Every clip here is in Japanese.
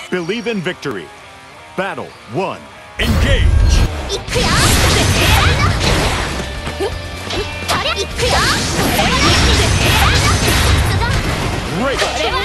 Believe in victory. Battle 1. Engage! Great!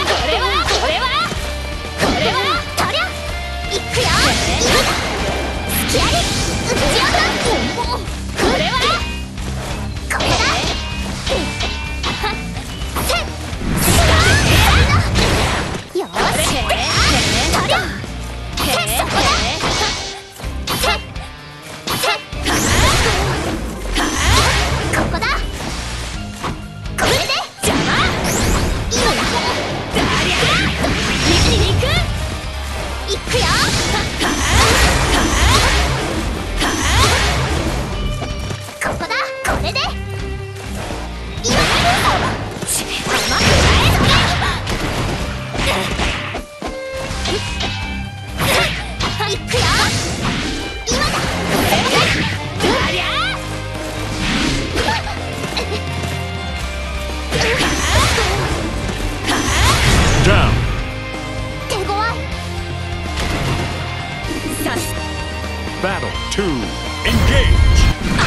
Battle 2. Engage!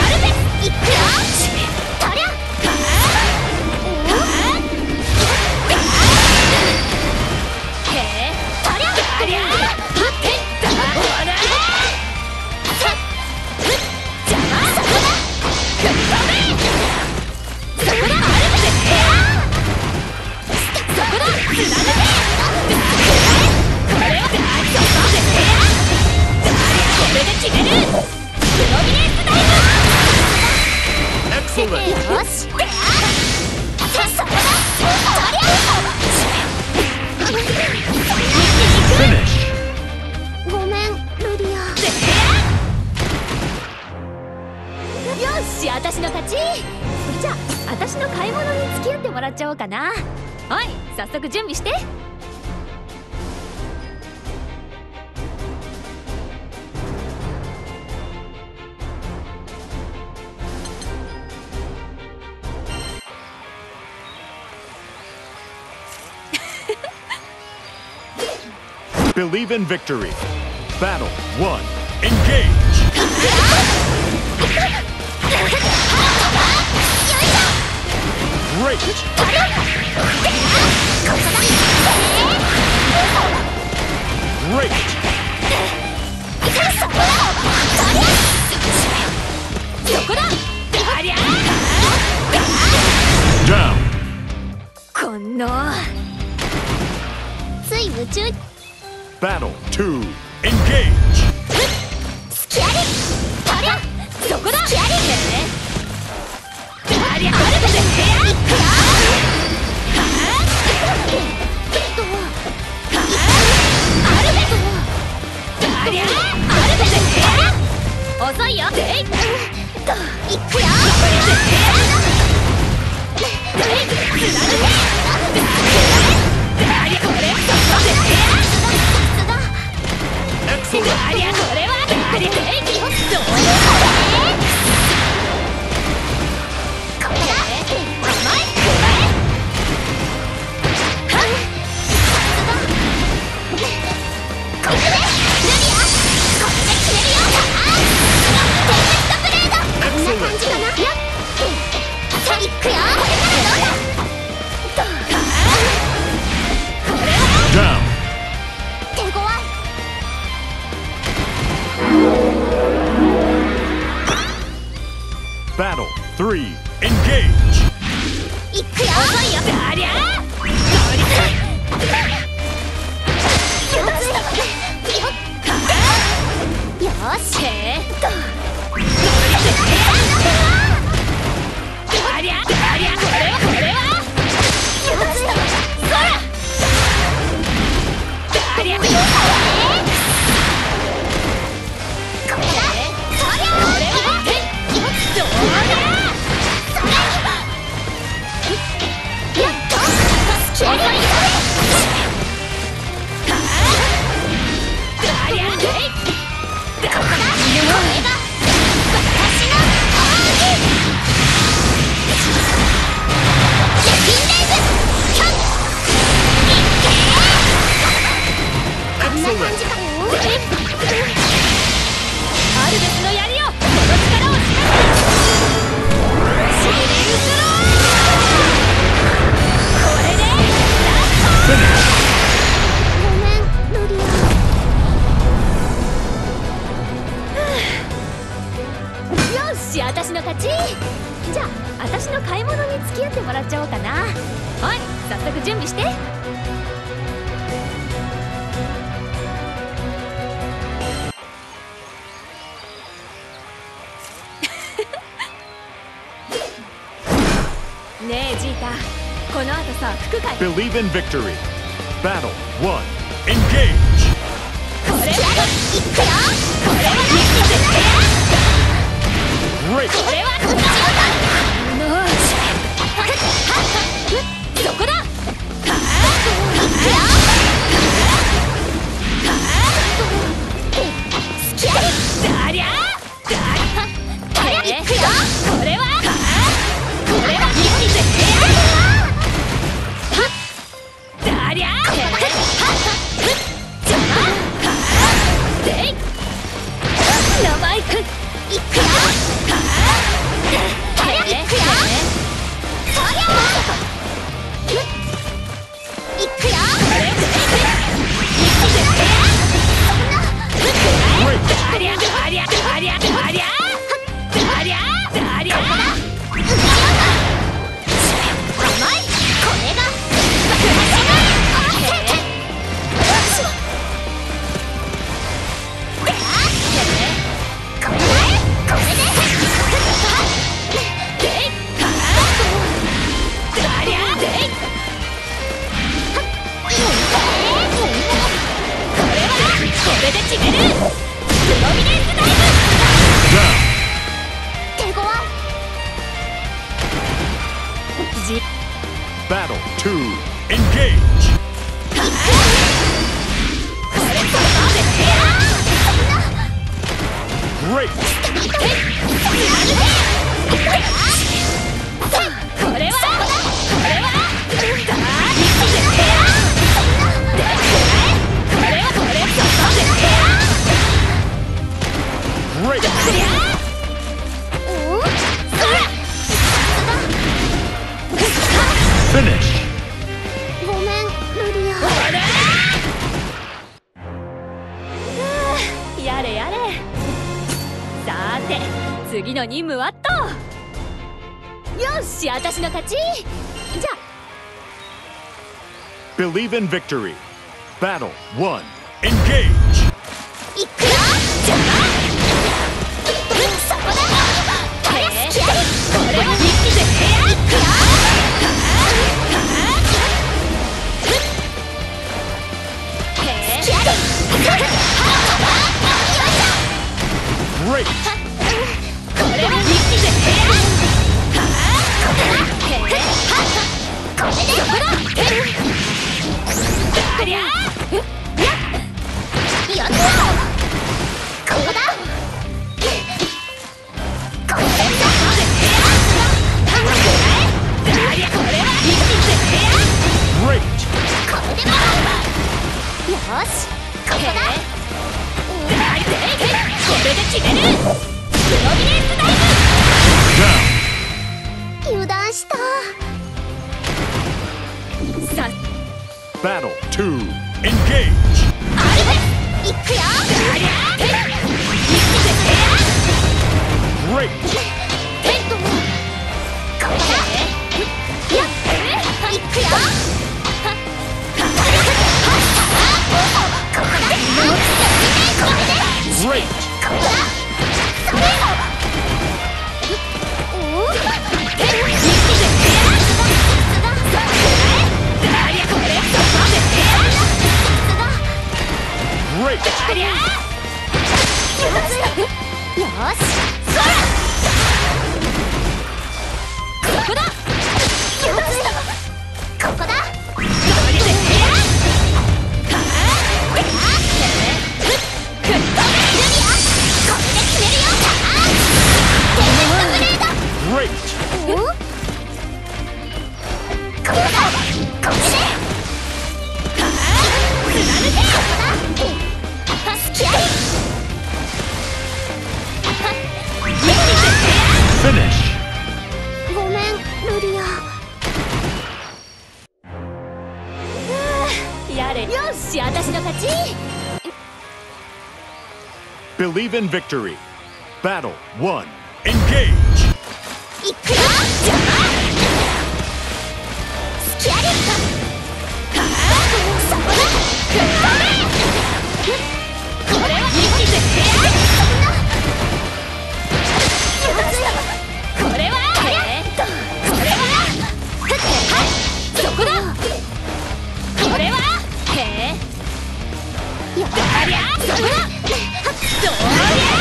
Finish! ごめんルディア。よし、私の勝ち。じゃあ私の買い物に付き合ってもらっちゃおうかな。はい、早速準備して。 Believe in victory. Battle 1. Engage! Great! Great! Down! このつい夢中。 Battle 2. Engage! スキャリありゃそこだスキャリありゃあるべでいくよあるべありゃあるべで遅いよでいくよありゃこれそこでありゃこれはありゃ平気どうこれだ甘いこれはっこれでルビアこれで決めるよペーストブレードこんな感じかなさあいくよこれからどうだこれは手強い Battle 3. Engage! いくよ遅いよありゃよしありゃありゃこれはこれはそらありゃこれだどうだごめんルリア。よし、私の勝ち。じゃあ私の買い物に付き合ってもらっちゃおうかな。はい、早速準備して。ねえジータ、この後さ、服買い。 Believe in victory. Battle 1. Engage. これは行くよ。これは Great. これはそこだ。行くよ。スキャリだりゃだりゃ行くよ。これはこれは一気でだりゃじゃあでい名前くん行くよ。行くよ。そりゃ行くよ。だりゃだりゃだりゃだりゃだりゃだりゃ。甘い。これがこれで決める。プロミネンスダイブ。手ごわ。 Battle 2. Engage. Great. これは Great. Finish. ごめんルリア。やれやれ。さーて次の任務はっと。よし、私の勝ち。じゃあ Believe in victory. Battle 1. Engage. 行くよ。じゃあそこだ。これは一気で行くよ。 Great. これは一気でこれでだりゃやった。ここだ。これだりゃこれは一気で Great. これでもよし、ここだ。これで決める。プロミネンスダイブ。油断した。さ Battle 2. Engage. あれで行くよ。 Great. これだ。やっ行くよ。 Great. よし、そらここだ。ここだ。 Finish. ごめんルリア。 れ。よし、私の勝ち。 Believe in victory. Battle 1. Engage. いくよ。じゃあスキャリット。そこだ。これは生きてて。これはこれはそこだ。これはへえ。やりゃそこだ。どうりゃ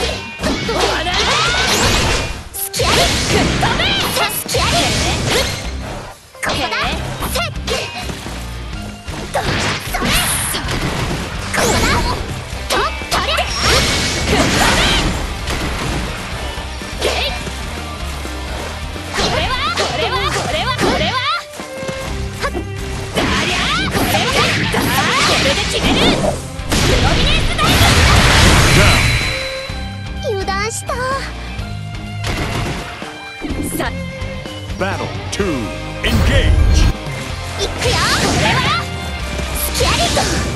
スキャリット。飛べ。スキャリット。ここだ。セット。それ。ここだ。とりゃ。飛べ。これはこれはこれはこれは。だりゃこれはこれで決める。プロミネンスダイブ。油断した。さ Battle 2. Engage. いくよ。これはスキャリット。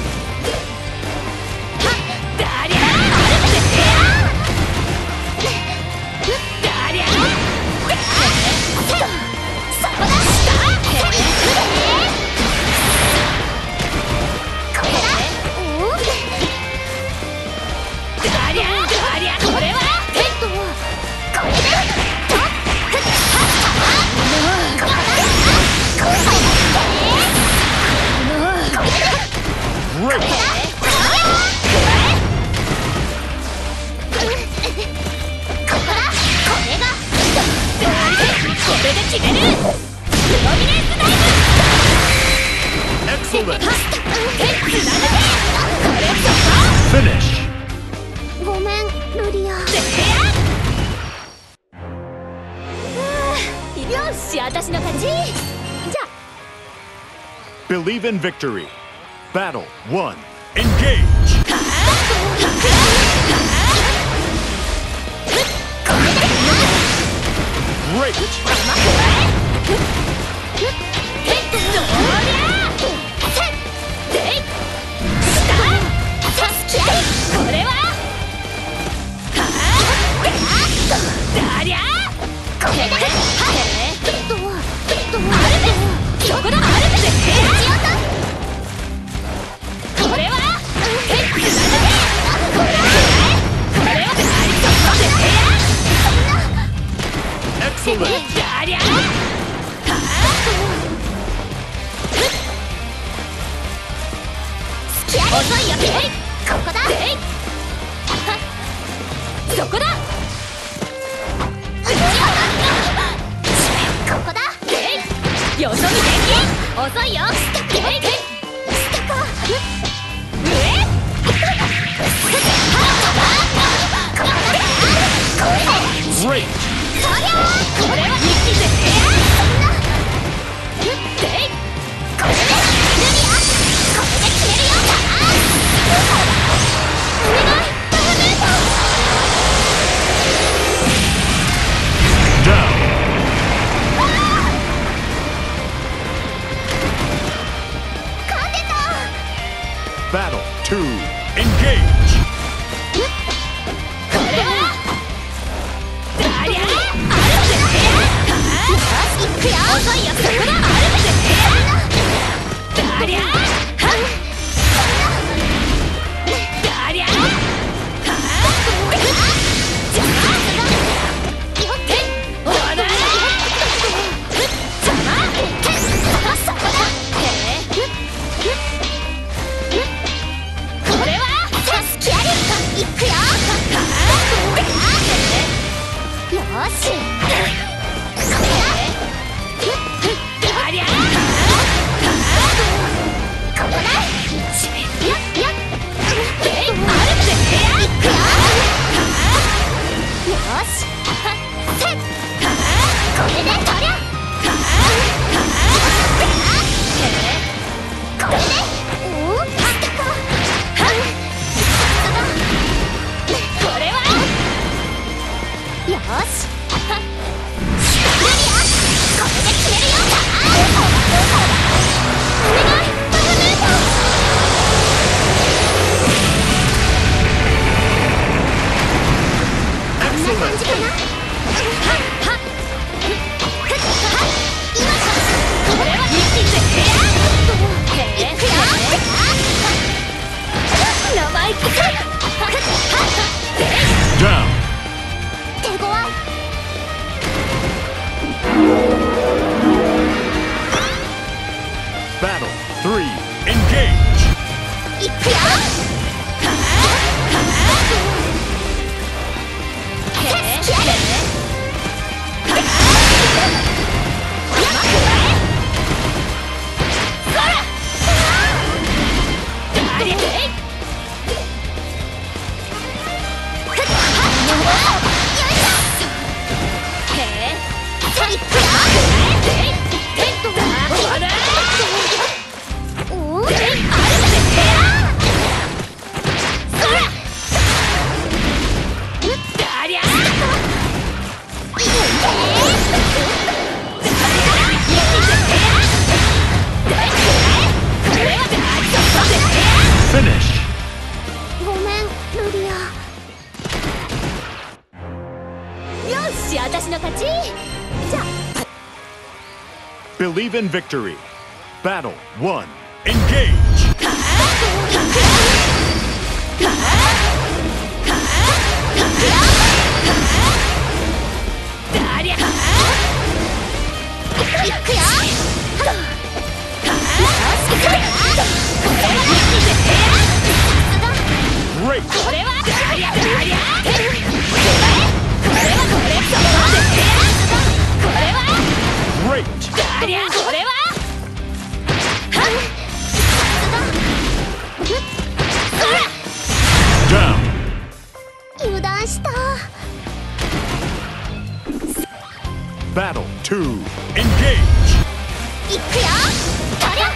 だりゃあるぜ。だりゃそこだ。これだ。だりゃこれはこれで Great. これで決める。プロミネンスダイブ。 Excellent. これ Finish. ごめんルリア。よし、私の勝ち。じゃあ Believe in victory. Battle 1. Engage. Great. これはだりゃこれでそこだ。これは Excellent. だりゃ遅いよ。ここだ。そこだ。ここだ。よそ見でき。遅いよ。スタカ。 Great. これは生きてて。これでルミア。これで決めるよ。お願いパラメーター。 Down. 勝てた。 Battle 2. Engage. これはだりゃあるぜ。よし、いくよ。遅いよ。そこだ。あるぜ。だりゃだりゃじゃあよっておならじゃあそこだ。これはサスキアリット。いくよ。よし。これだ。だり Battle 3, engage! いくよ。 Finish! ごめん、ルリア。よし、私の勝ち。じゃあ Believe in victory. Battle 1, engage! いくよ。 Great! これは Great! Down! 油断した。 Battle 2, engage! いくよ。とりゃ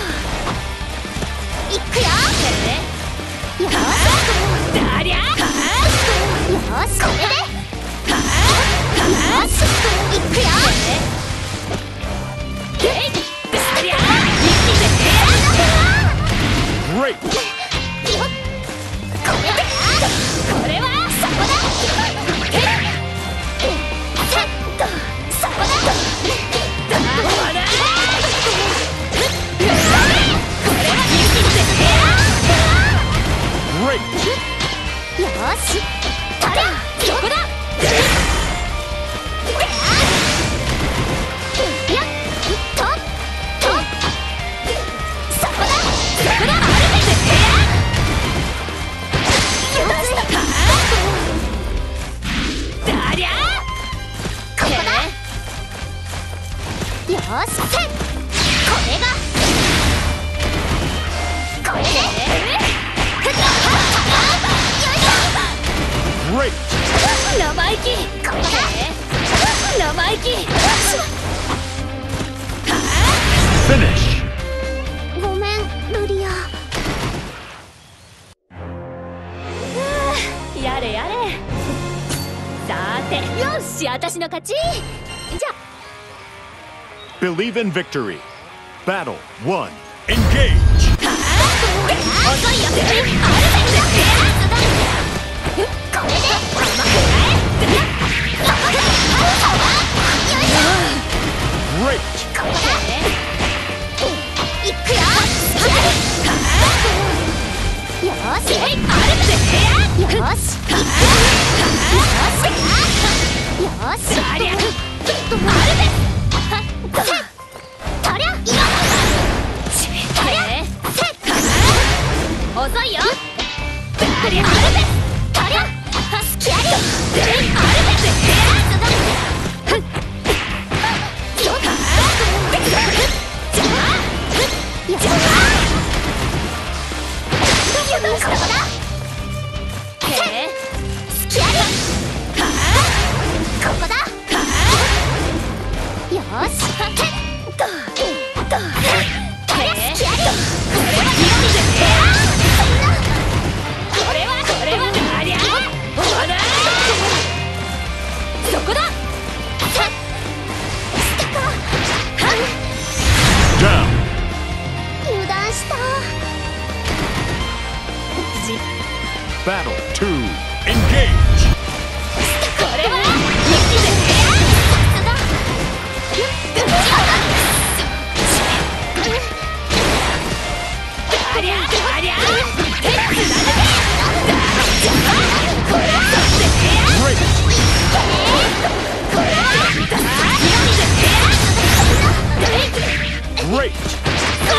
いくよ。よし。よし、これで。よし、いくよ。 Great! これはそこだ。そこだ。 Great! よし、それそこだ。やっとそこだ。そこだ。ここだ。よし、これがこれで。 Great! 生意気。ここだ。生意気。 Finish! ごめん、ルリア。やれやれ。さて、よし、私の勝ち。じゃ Believe in victory. Battle 1, engage! 遅いよ。これで。 Great! ここだ。いくよ。よし。よし。よし。よし。とりゃ。遅いよ。とりゃ。スキャリ。ここだ。よし。そこだ。 Down! 油断した。 Battle 2, engage! これは Great!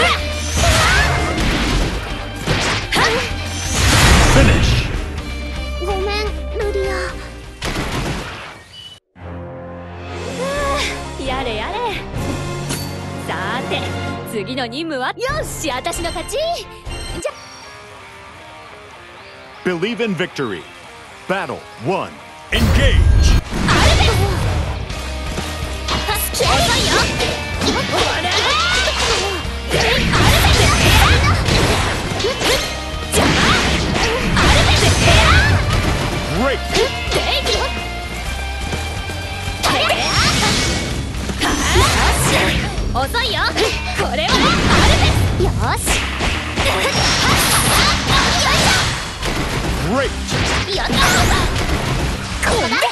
次の任務はよし私の勝ち。じゃ Believe in victory. Battle 1. Engage! 遅いよ。 Great! 遅いよ。これはよし Great! やったここだ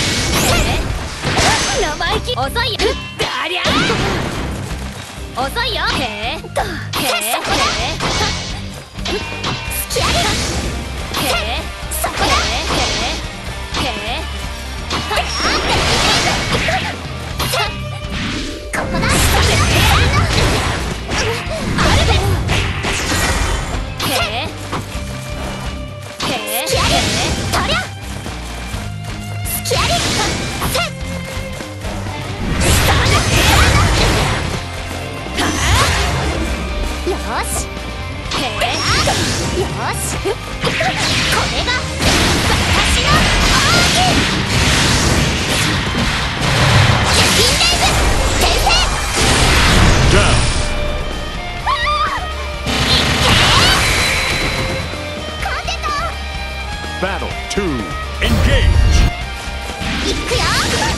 生意気。遅いよ。ありゃ遅いよ。へえそこだスキャルへえそこだへえここだスキャルとりゃスキャルよしよしこれが私のインレイブ先生 Down! 勝てた Battle 2. Engage! いくよ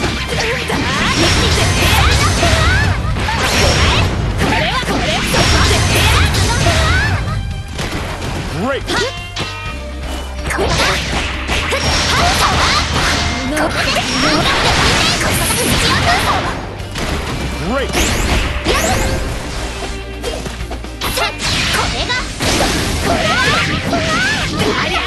Great! ここだここで Great! これがありゃ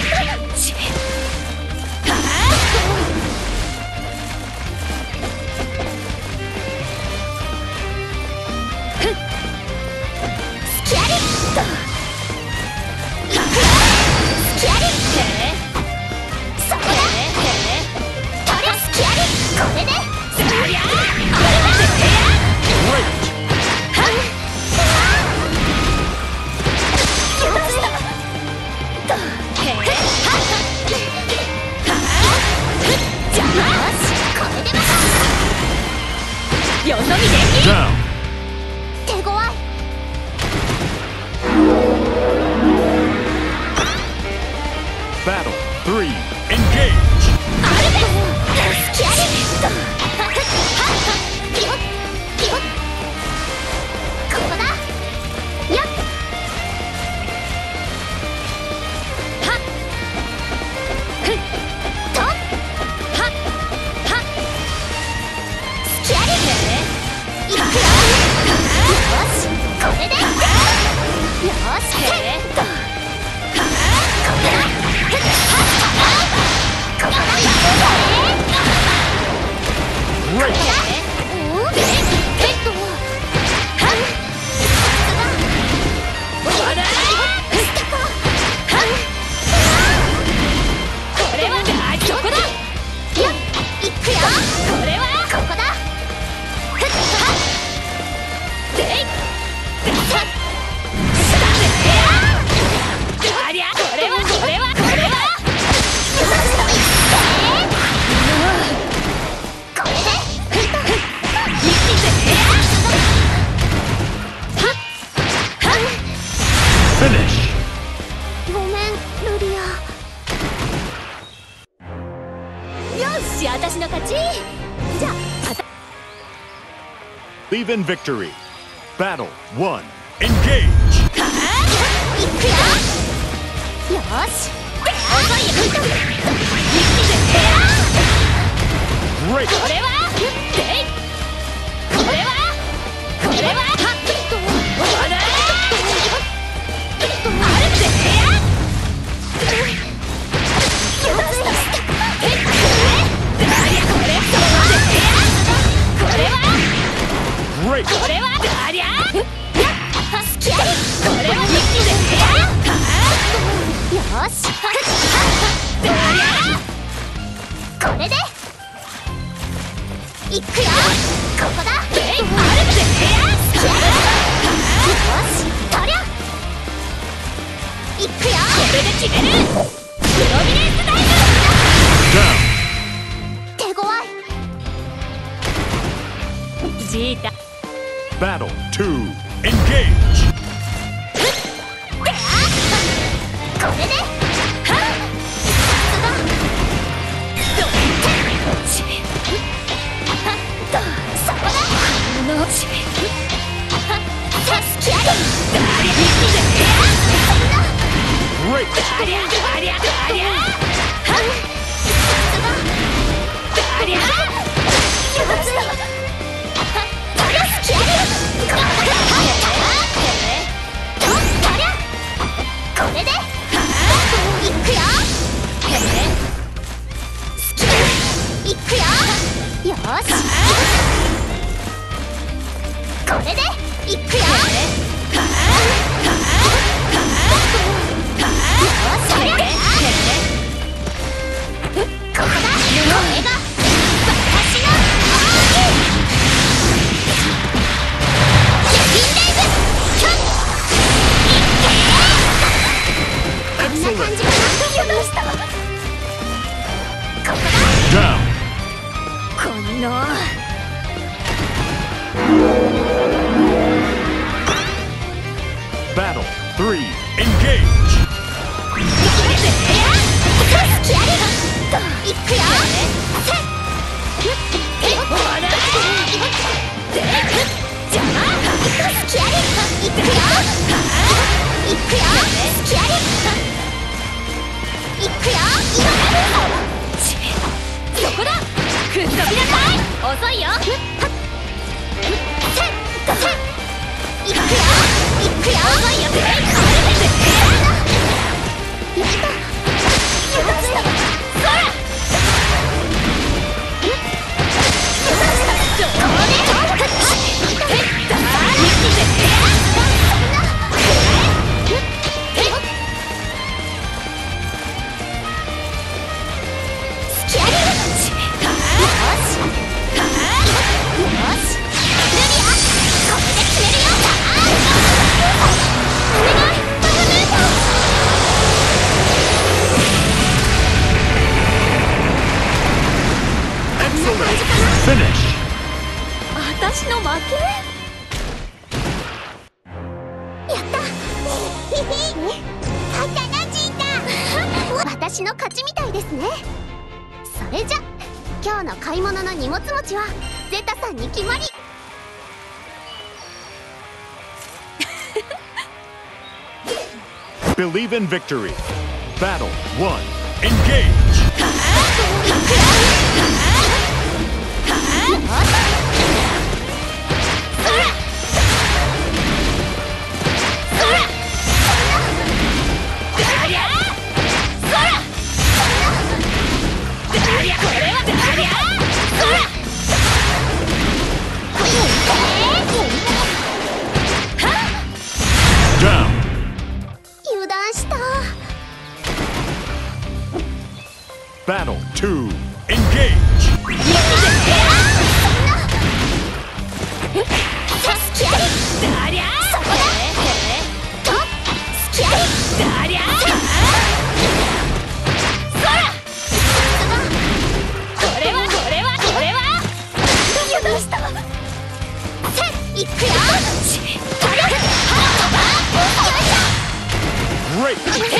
スキャリッといくよスキャリッそこだとりゃスキャリッこれでありゃ Great! よそ見で Down! 手強い Battle 3. Engage! スキャリッよっよっここだよっはっふっとはっはっスキャリいくよよしこれでよしへえ Great! これはそこだいくよこれはここだでいありゃこれはこれはこれはこれで Finish! ごめんルリアよし私の勝ち。じゃあ Believe in victory. Battle 1. Engage! いくよよし遅いよ Great! これはでいこれはこれははっほらあれで Great! これはありゃスキャリこれは一気でよしありゃこれでいくよここだでいあれでスキャ Battle 2. Engage! これで Battle 3. Engage! 遅いよ。 Finish! 私の負け。 やった勝ったなジータ私の勝ちみたいですね。それじゃ今日の買い物の荷物持ちはゼタさんに決まり。 Believe in victory. Battle 1. Engage! 油断した。 Battle 2. Engage! いくよ。 Great!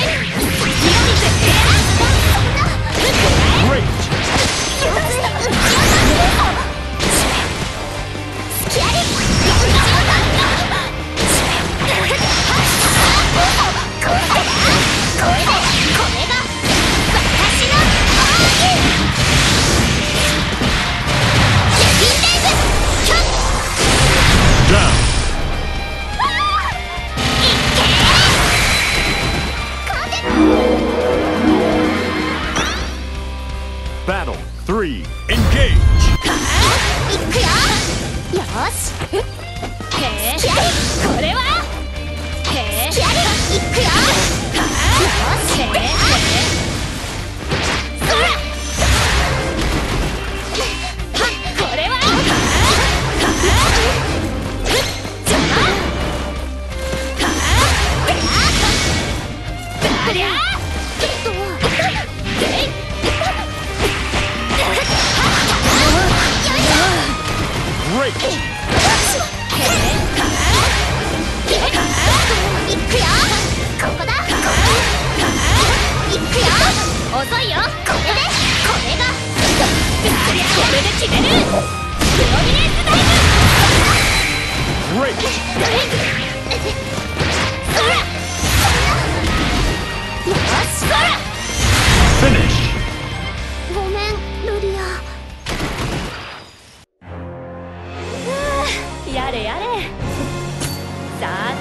Battle 3. Engage! いくよ。よし。これは。いくよ。よし。これは。 Great!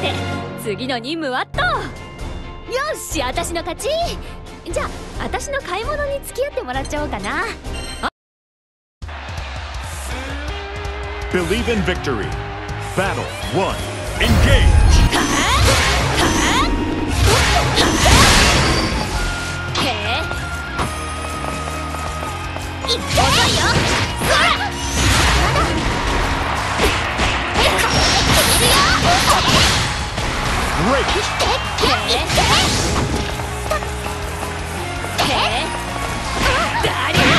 て次の任務はっと。よし、私の勝ち。じゃあ私の買い物に付き合ってもらっちゃおうかな。 Believe in victory. Battle 1. Engage. へえ、いって遅いよ。そら、まだ Great. へえ、だりゃ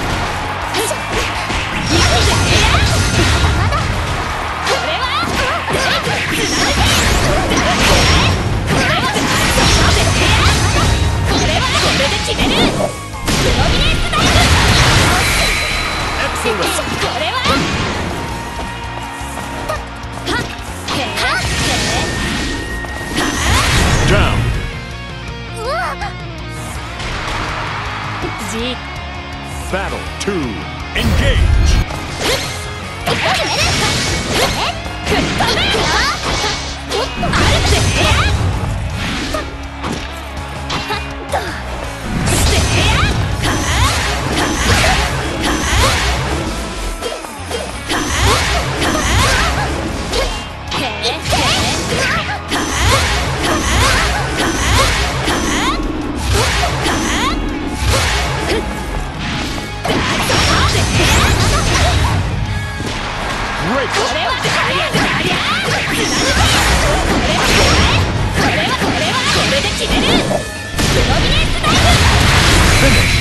決める。プロミネンスダイブ。 Excellent. これははっへへ Down. じ Battle 2. Engage. くっ飛べあるぜ。 Great. これはこれで決める。プロミネンスダイブ。 Finish.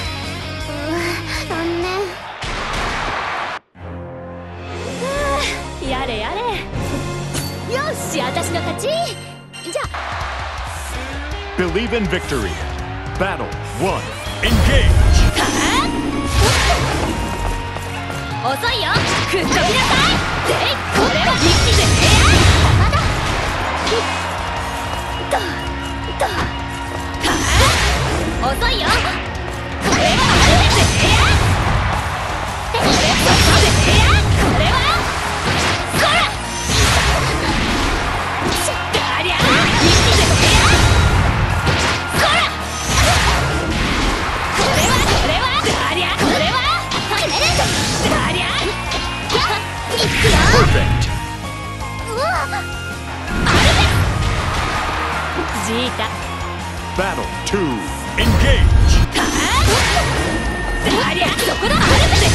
残念。 やれやれ。よし、私の勝ち。じゃあ Believe in victory. Battle 1. Engage. 遅いよ。吹っ飛びなさい。これは一気でまだ遅いよ。これはあるぜ。これはそらだりゃ一気でそらこれはだりゃこれは決める。 だりゃいくよ。 Perfect. ジータ Battle 2. Engage. だりゃそこだ。あるぜ。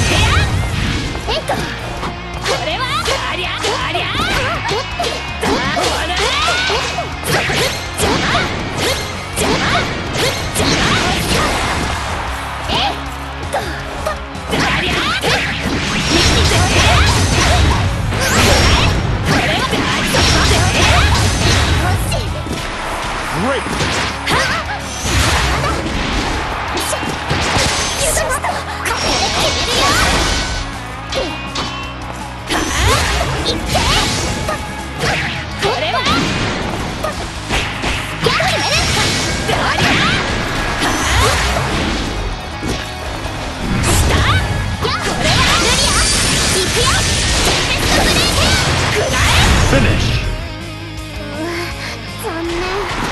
これはだりゃだりゃだほら邪魔邪魔邪魔だりゃ一気でこれはだりゃ Great. これはだりゃしたこれは行くよ。くらえ Finish. 残念。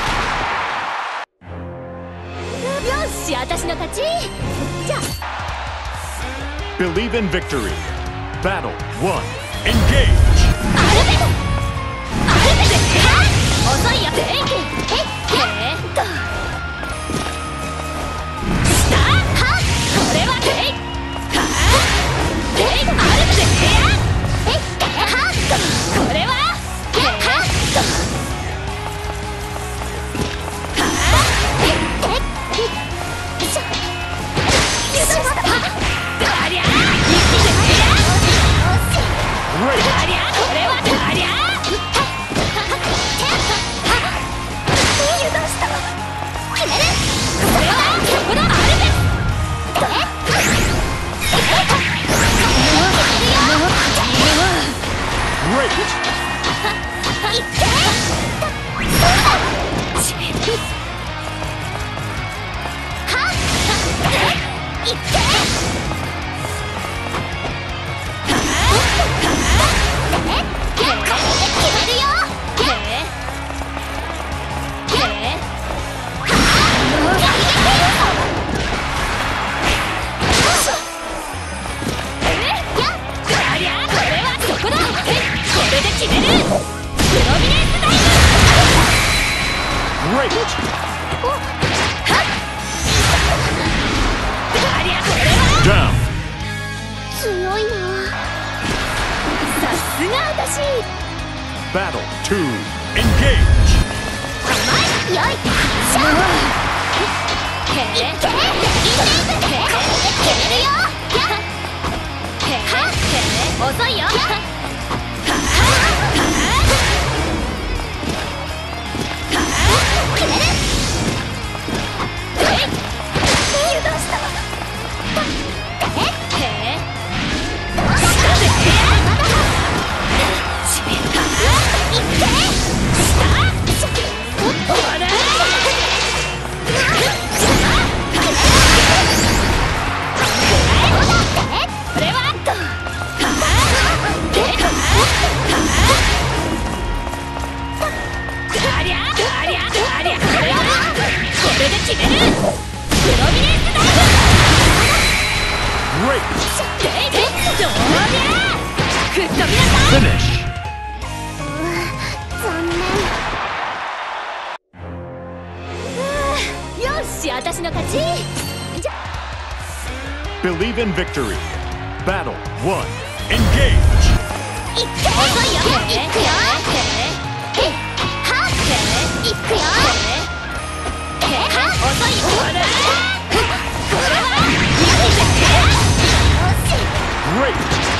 よし、私の勝ち。じゃあ Believe in victory. Battle 1. Engage. 遅いよ。したこれはあるぜ。これはだりゃ Great. だりゃ Down. 強いな。 さすが私。 Battle 2. Engage. よいしょ。 へえ。 いけ。決めるよ。 へえ。遅いよ。 決める。油断した。 へえ。 Finish. 残念。 よし、私の勝ち。じゃ Believe in victory. Battle 1. Engage. いくよ。遅いよ。いくよ。はっ。いくよ。遅いよ。 Great.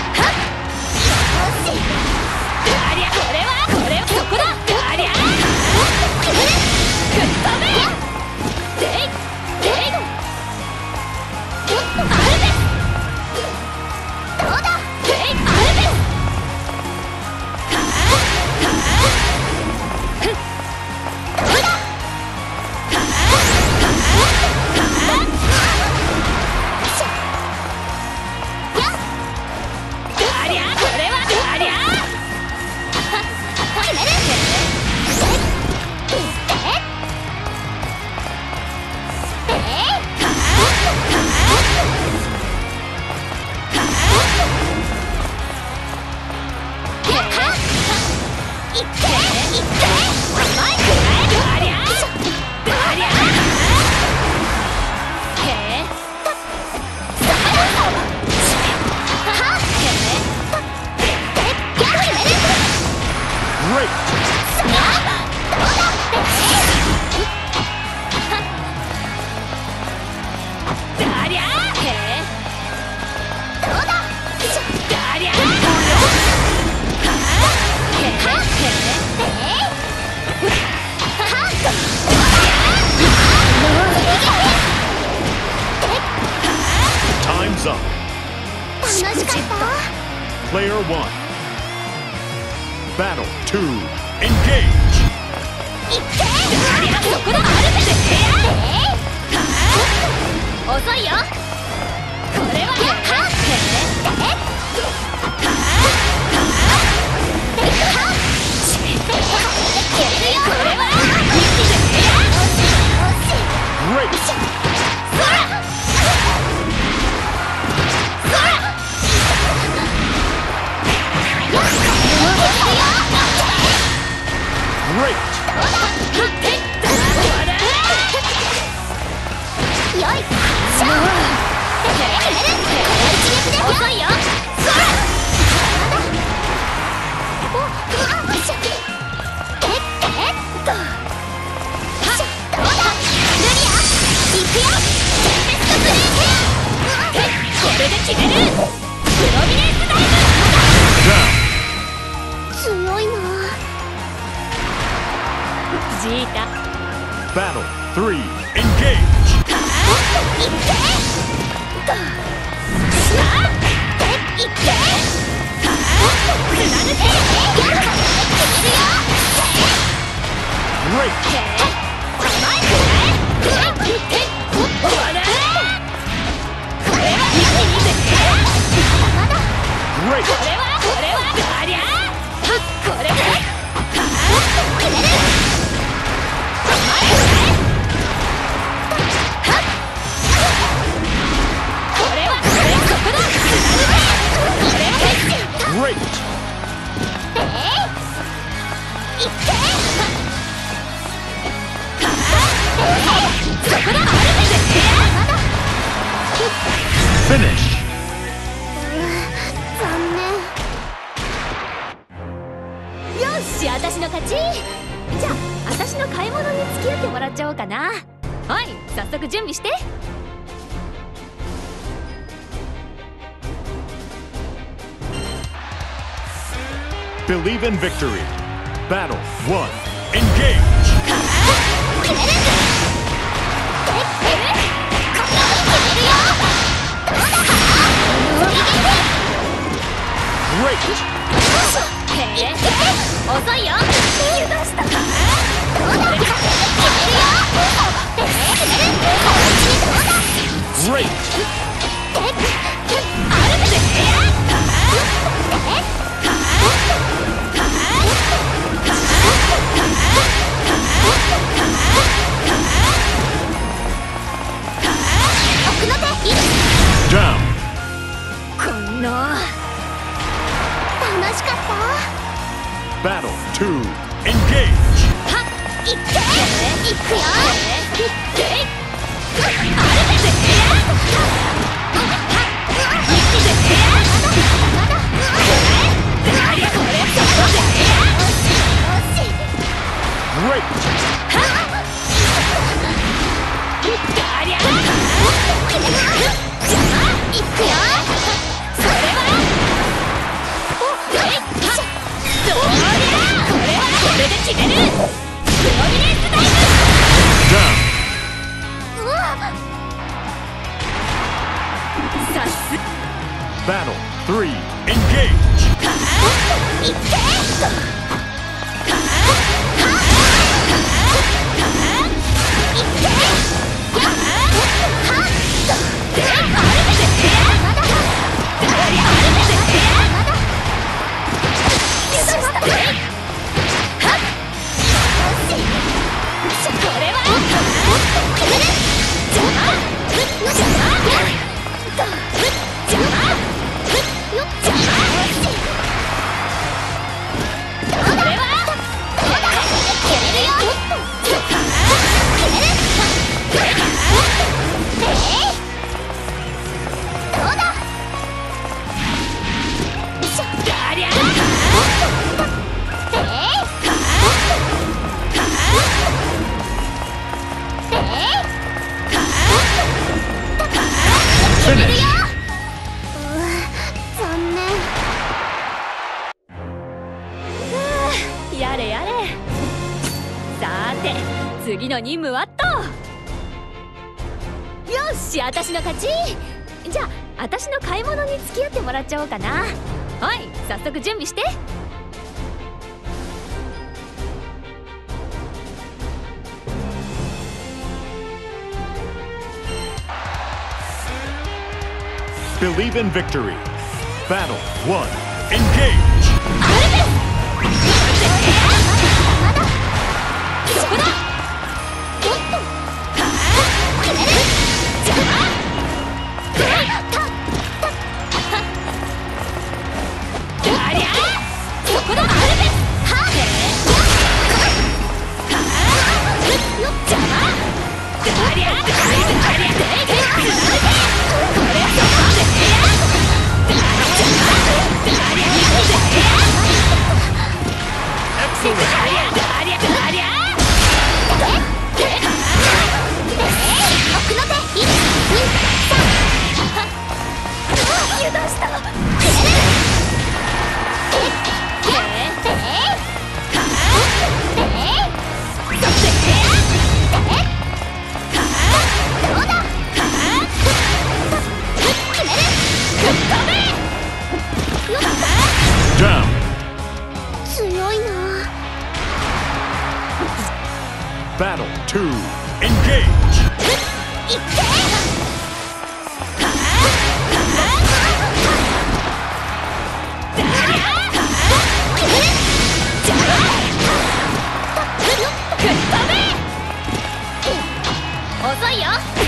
楽しかった。 Player 1. Battle 2. Engage. いけ。そこだ。遅いよ。これは Great. そら Great. よいしょ。遅いよ。そら。お、よいしょ。どうだ。ルリア、行くよ。テンペストブレイク。これで決める。プロミネンスダイブ。強いな。 ジータ。 Battle 3. Engage. いっていってつなぐて Great. いって Finish. 残念。 よし、私の勝ち。じゃあ私の買い物に付き合ってもらっちゃおうかな。はい、早速準備して。 Believe in victory. Battle 1. Engage. Great. へえ、遅いよ。油断したか。 Great. この楽しかった。 Battle 2. Engage. はっ、いって、いくよ。いってあれで Great. いくよ。 それはどうりゃ。これで決める。プロミネンスタイム。 Down. さす Battle 3. Engage. いってやれやれ。さーて次の任務はっと。よし、私の勝ち。じゃあ私の買い物に付き合ってもらっちゃおうかな。はい、早速準備して。 Believe in victory. Battle 1. Engage. そこだ。 Down. 強いな。 Battle 2. Engage. いって遅いよ。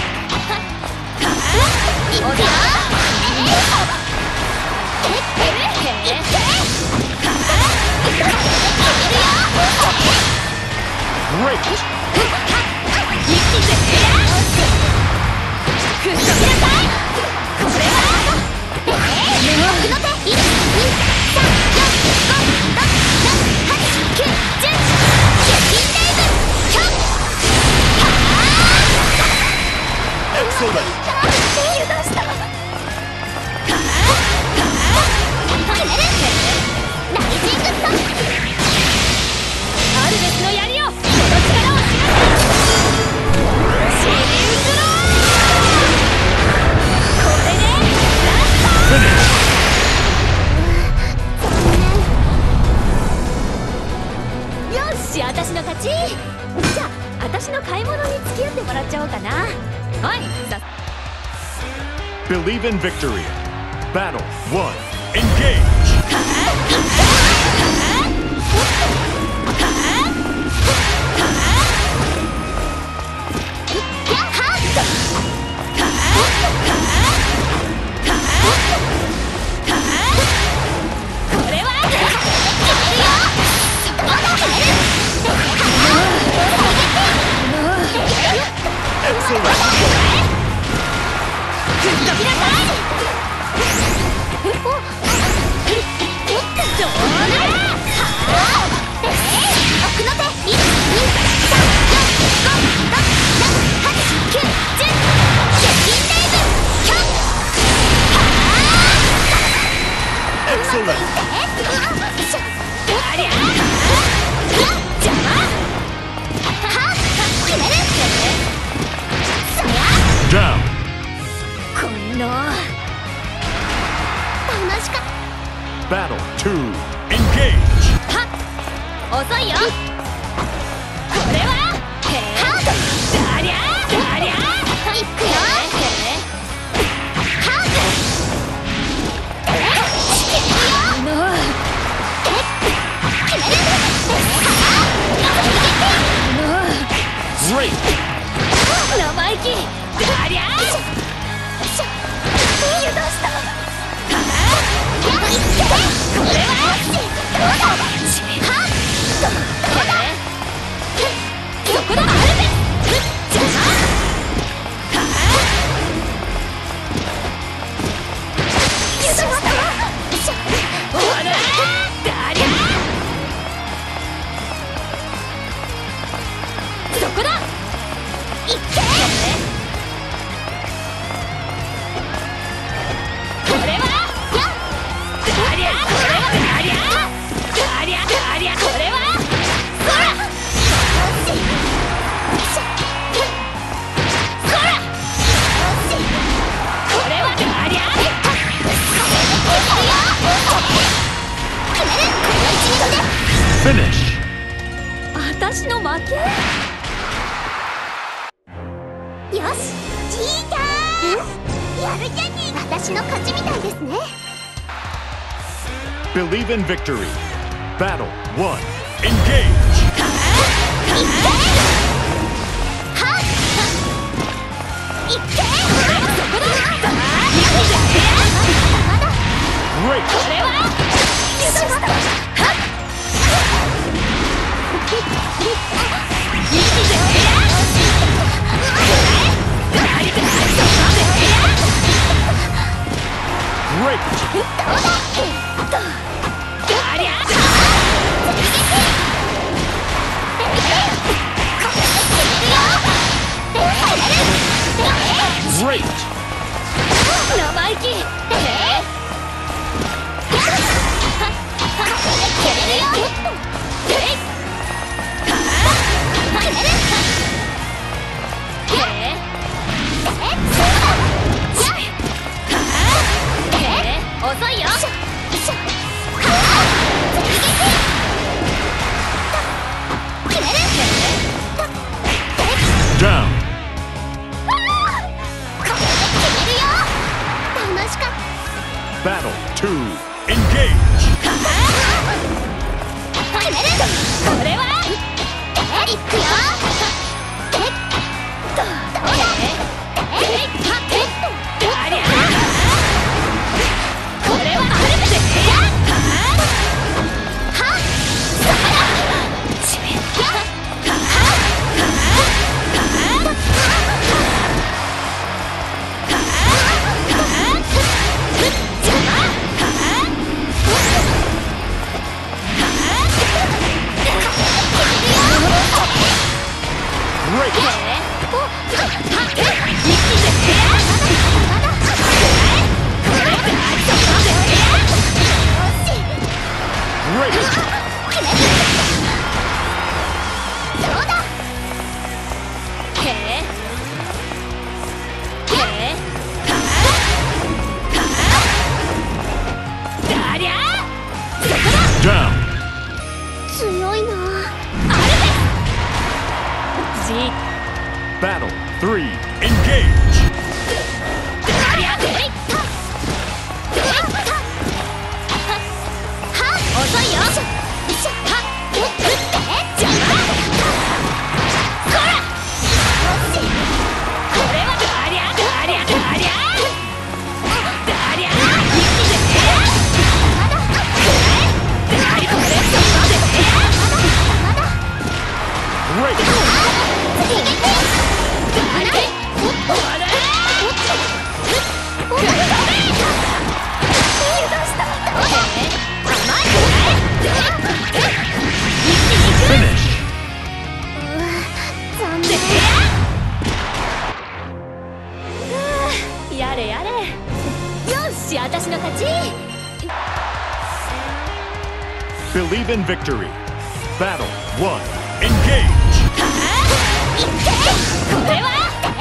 Great. 吹っ飛びなさい。これはの勝ち。じゃあ私の買い物に付き合ってもらっちゃおうかな。はい、 Believe in victory. Battle 1. Engage. Down. Battle 2. Engage. 遅いよ。これはだりゃだりゃいくよ。 Great. 生意気だりゃ Finish. 私の負け。 よし、チーターやるじゃねえ。私の勝ちみたいですね。 Believe in victory. Battle 1. Engage. Great. Great. Great. 生意気。遅いよ。 Down. 楽しかった。 Battle 2. Engage. これはいくよ。 Down. 強いな。 Battle 3, engage! ありゃでい遅いよ邪魔こらこれはダリャダリャダリャダリャ一気でダリこれそこで Great! やれやれよし私の勝ち Believe in victory. Battle 1, engage! これは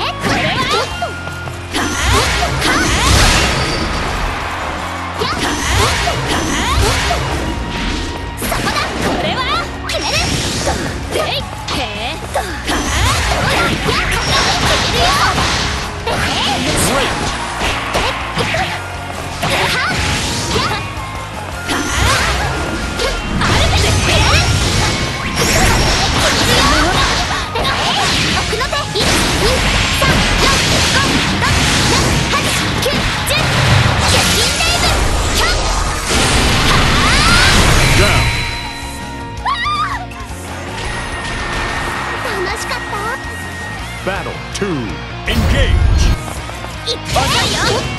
Battle 2, engage! 遅いよ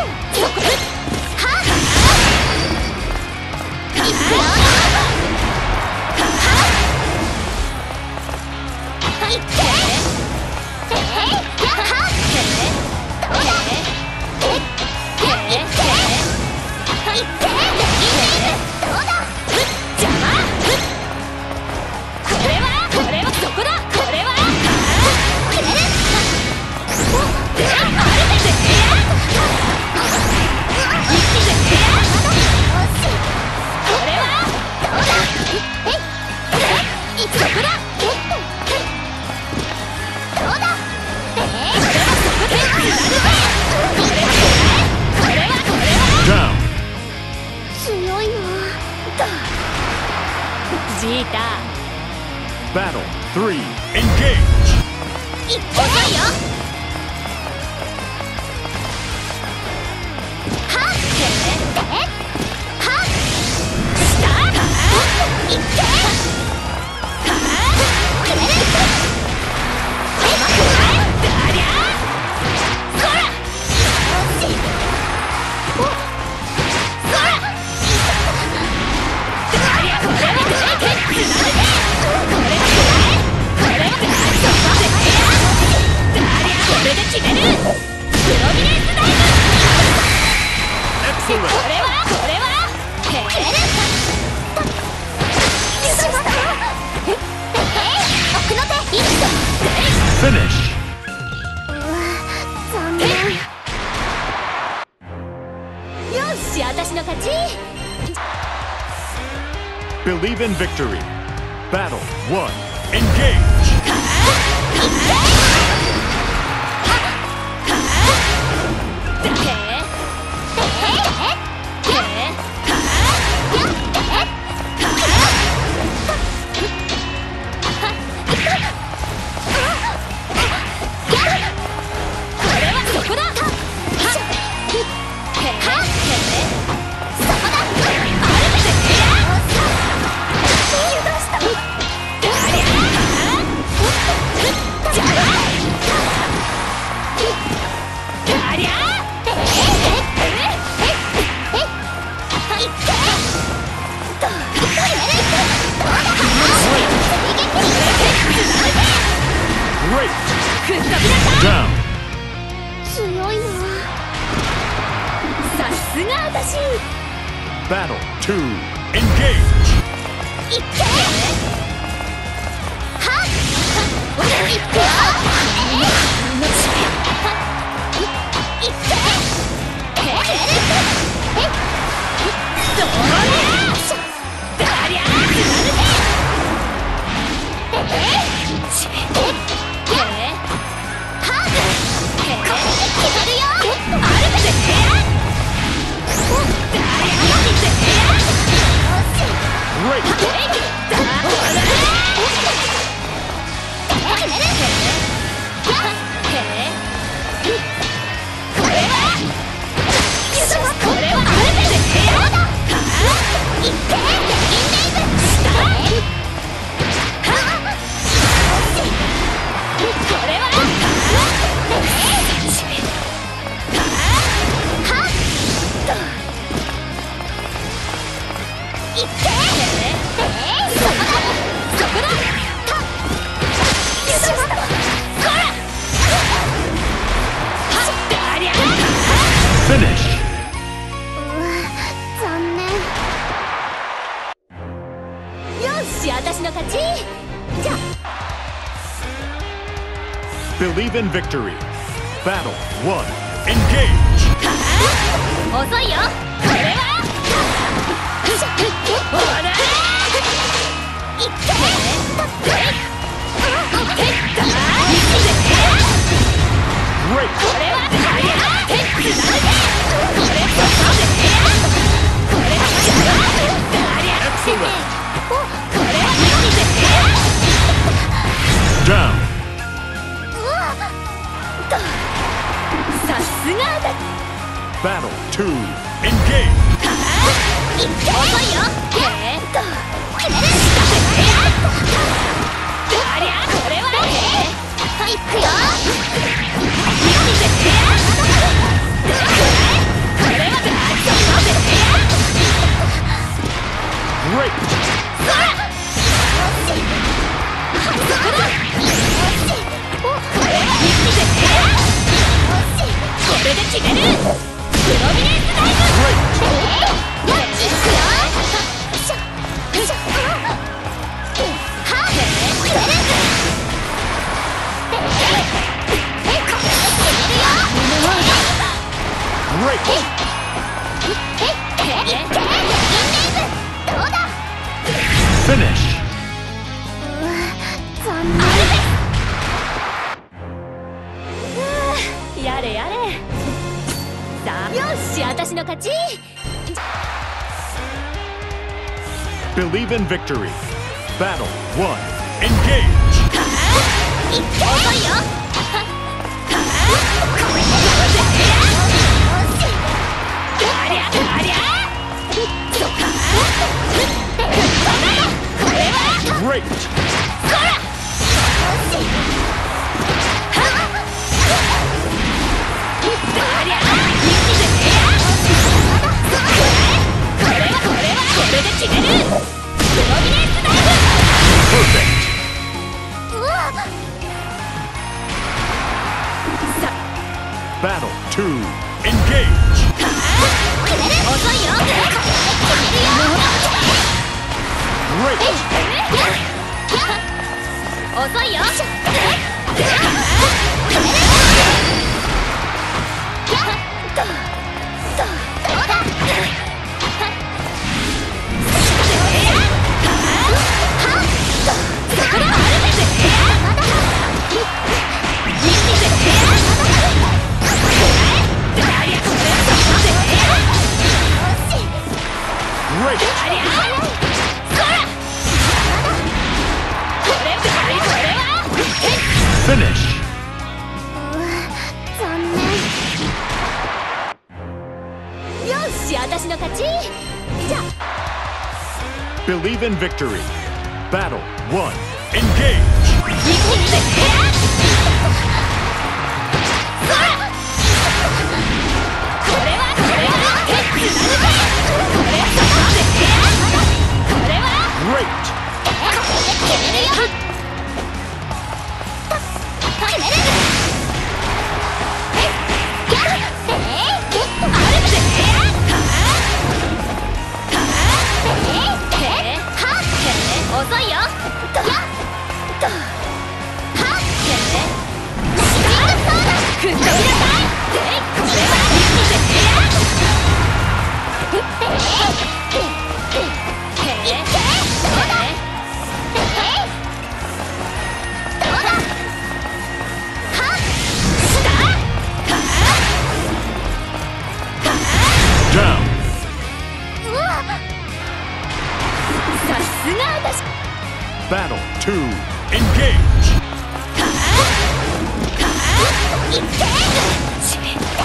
ジータ Battle 3, engage! 遅いよ Finish! 残念よし私の勝ち Believe in victory. Battle 1, engage! 強いな。 さすが私。 Battle 2, engage! いってはっいってよいってどうだりゃ Believe in victory. Battle 1. Engage! 遅いよこれはほらいってこ Great! れはこれ Down! さすがだ Battle 2. Engage! 遅いよ決めるありゃこれはいくよ Great! これで決めるプロミネンスタイム Great! どうだ Finish! 残念やれやれさあよし私の勝ち Believe in victory. Battle 1. Engage! 遅いよありゃありゃ Great! これで決めるプロミネンスダイブ Perfect! さ Battle 2. Engage! 遅いよ Great! 遅いよ Finish! 残念よし私の勝ちじゃ Believe in victory. Battle 1. Engage! 遅いよふっ飛びなさいこれは Down! さすが私 Battle 2. Engage! いって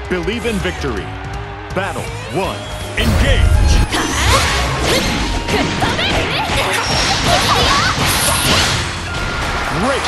Believe in victory. Battle 1. Engage! Great!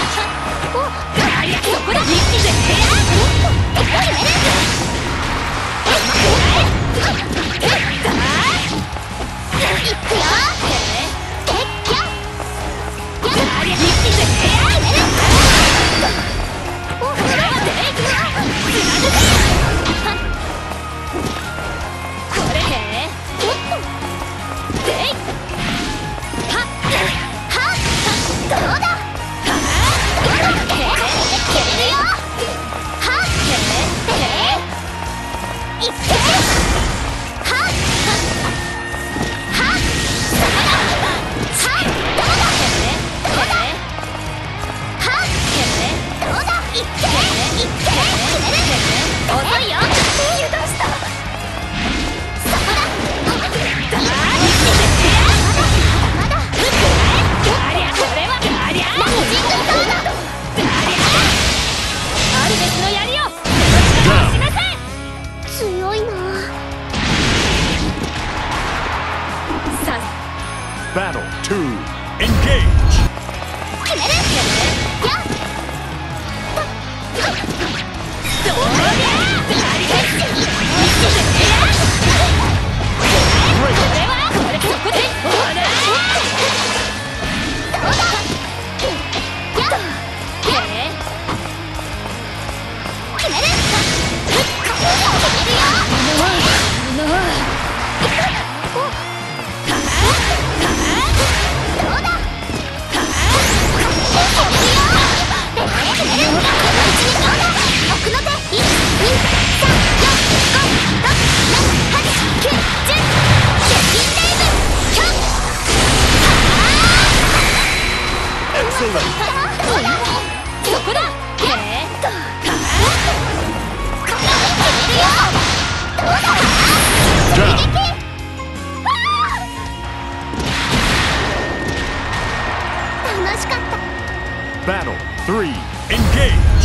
Battle 2. Engage! Battle 3. Engage!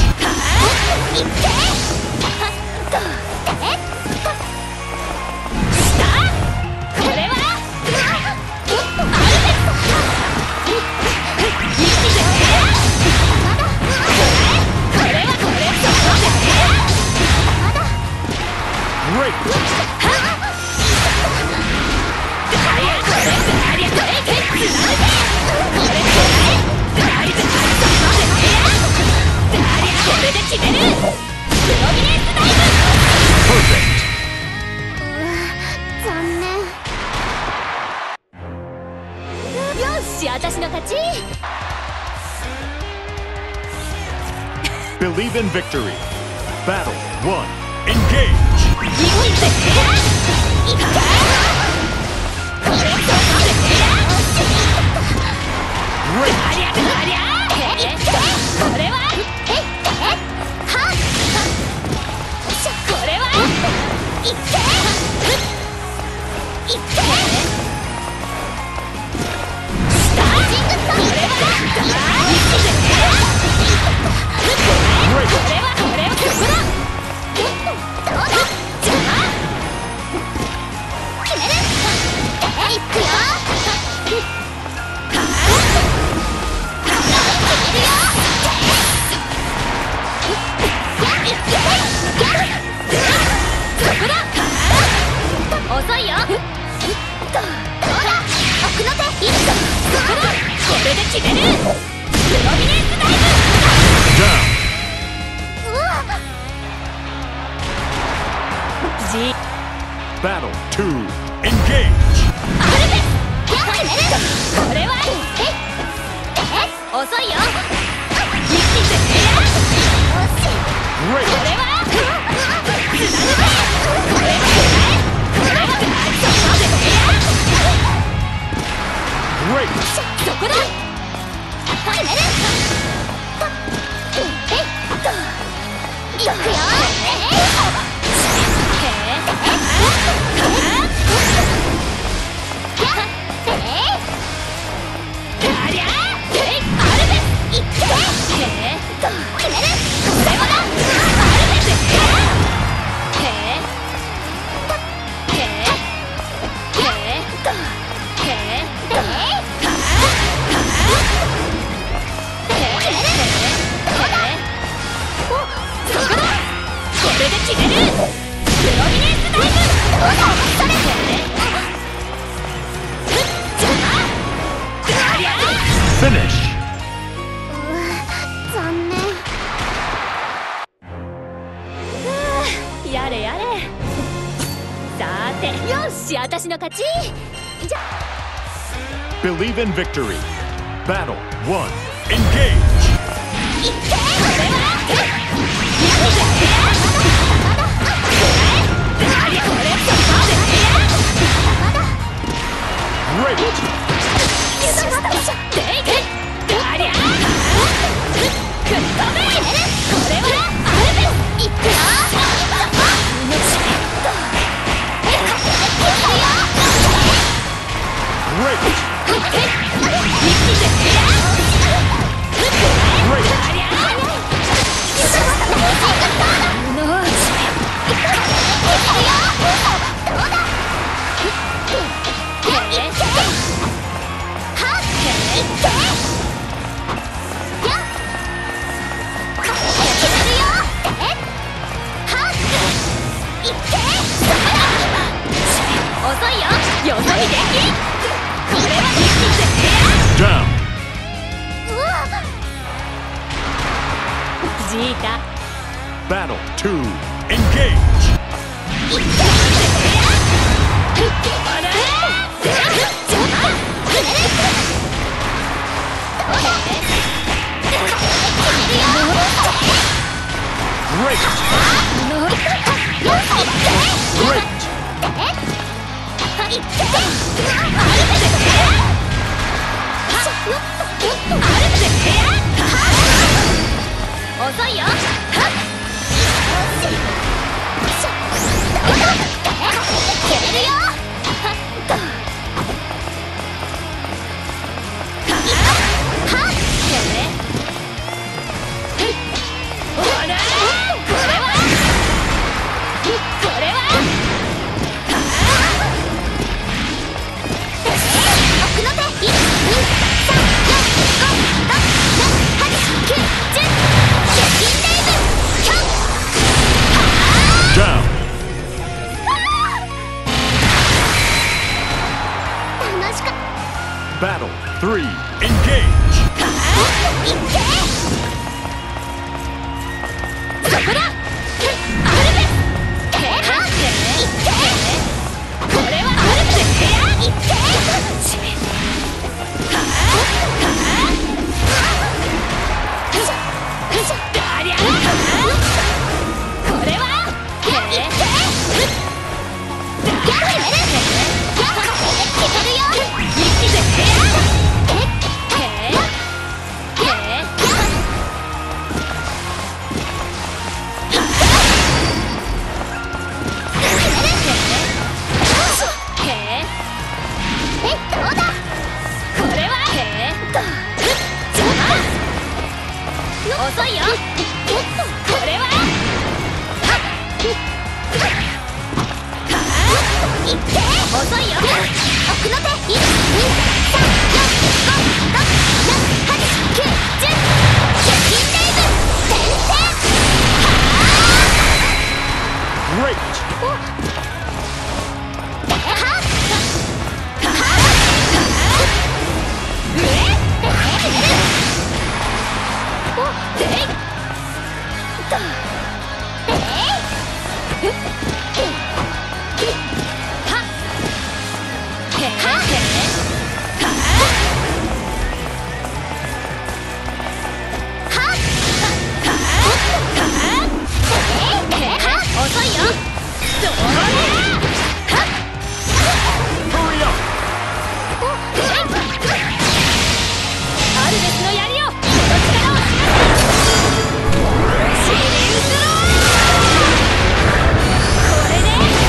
Believe in victory. Battle 1. Engage! Battle 2. Engage! Great! じゃ Believe in victory. Battle 1. Engage. いってこれは Great. Down. ジータ Battle 2. Engage. 遅いよ。 Battle 3. Engage. 遅いよ。これは遅いよ。奥の手。1、2、3、4、5、6、7、8、9、10。接近レイブ先生。 Great. 遅いよ。 Hurry up. アルベスの槍をその力をシリウスローこれで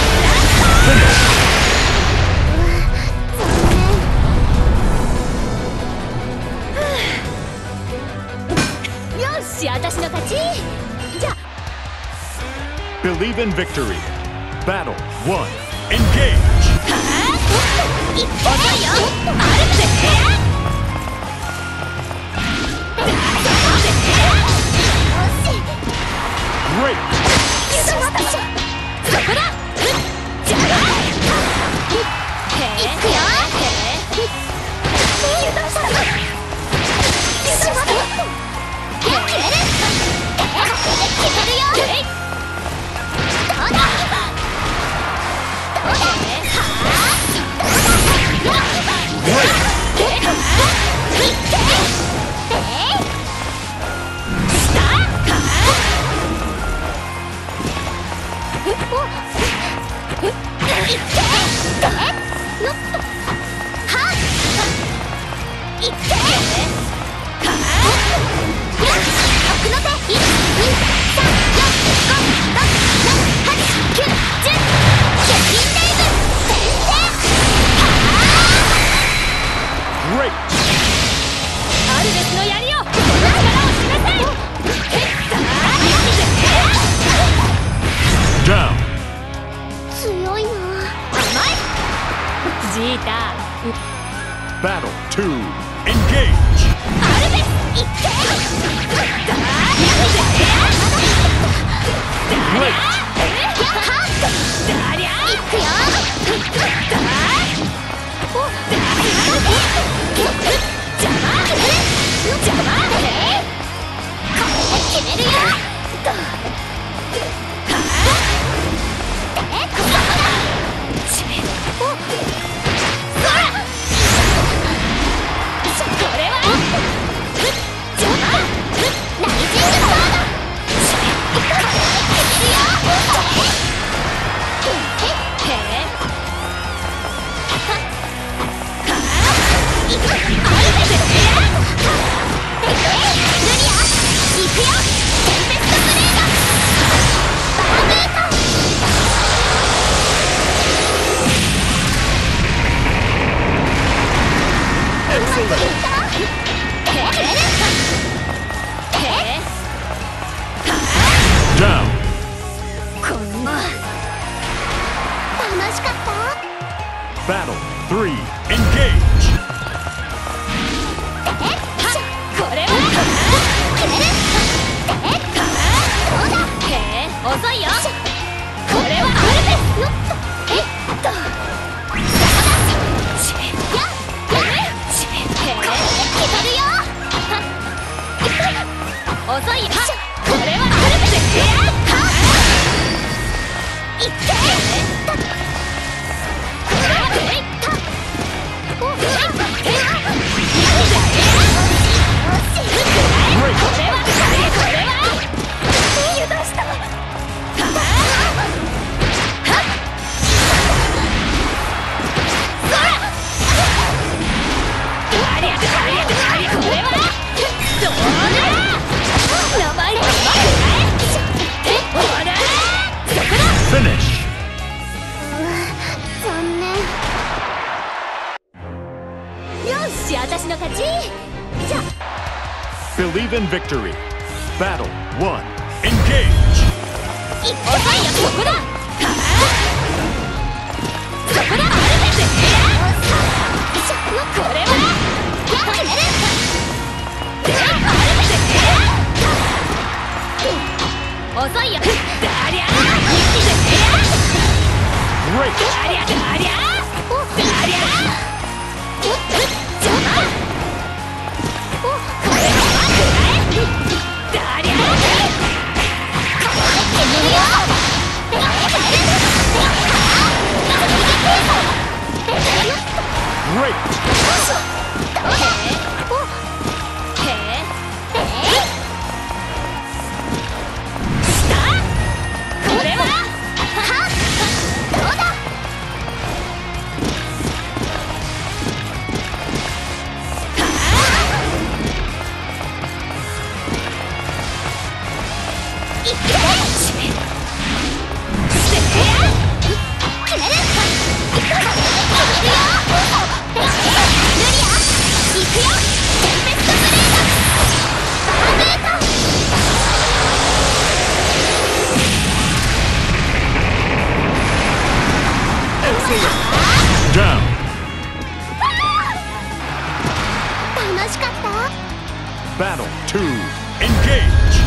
よし、私の勝ち。じゃあ Believe in victory. Battle 1. Engage. 遅いよ。アルプス。 Great. そこだ。じゃあ行くよ。どうだ。 いって奥の手1、2、3、4、5、6、7、8、9、10接近レイブ先制 Great! アルベスの槍をこの力を示せ。 Down. 強いな。 ジータ Battle 2. Engage. アルベスいって Great. ダリャいくよ。邪魔決めるよ。 Down. 楽しかった。 Battle 3. Engage. これは遅いよ。これはアルベスよっと遅いよ。これはアルベスいって Finish. 残念。 よし、私の勝ち。じゃ Believe in victory. Battle 1. Engage. 遅いよ。そこだ。そこだ。アルベスこれは遅いよ。ダリャー Great. ダリャーダリャーダリャー邪魔ダリャー Great. これはどうだ。いって Down. 楽しかった。 Battle 2. Engage.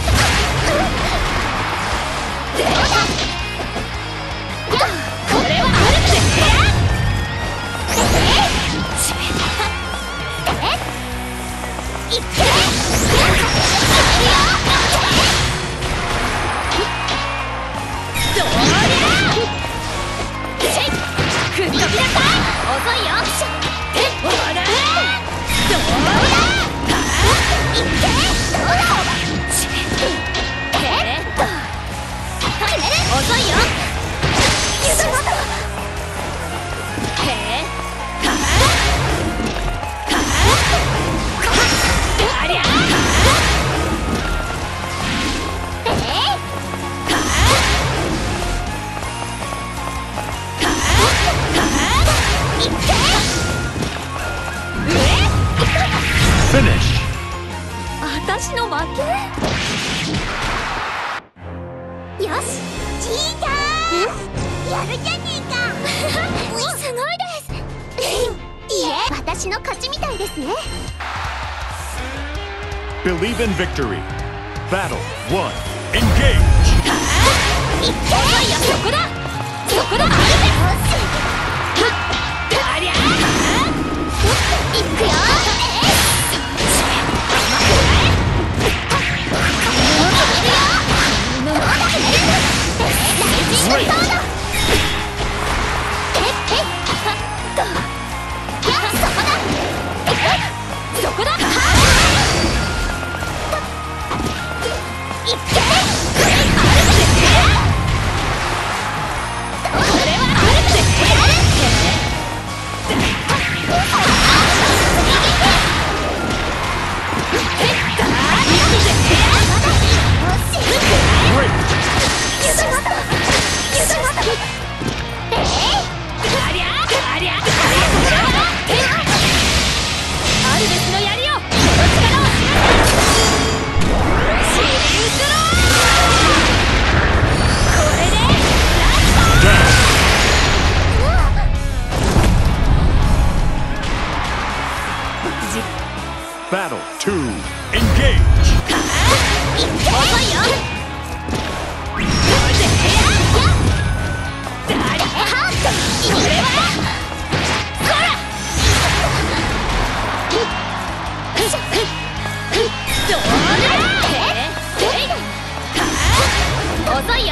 これはよしじいちゃんやるじゃねえかすごいですいえ私の勝ちみたいですね。 Believe in victory. Battle 1. Engage. いっけそこだそこだあるぜありゃいくよ Battle 2. Engage. 遅いよ。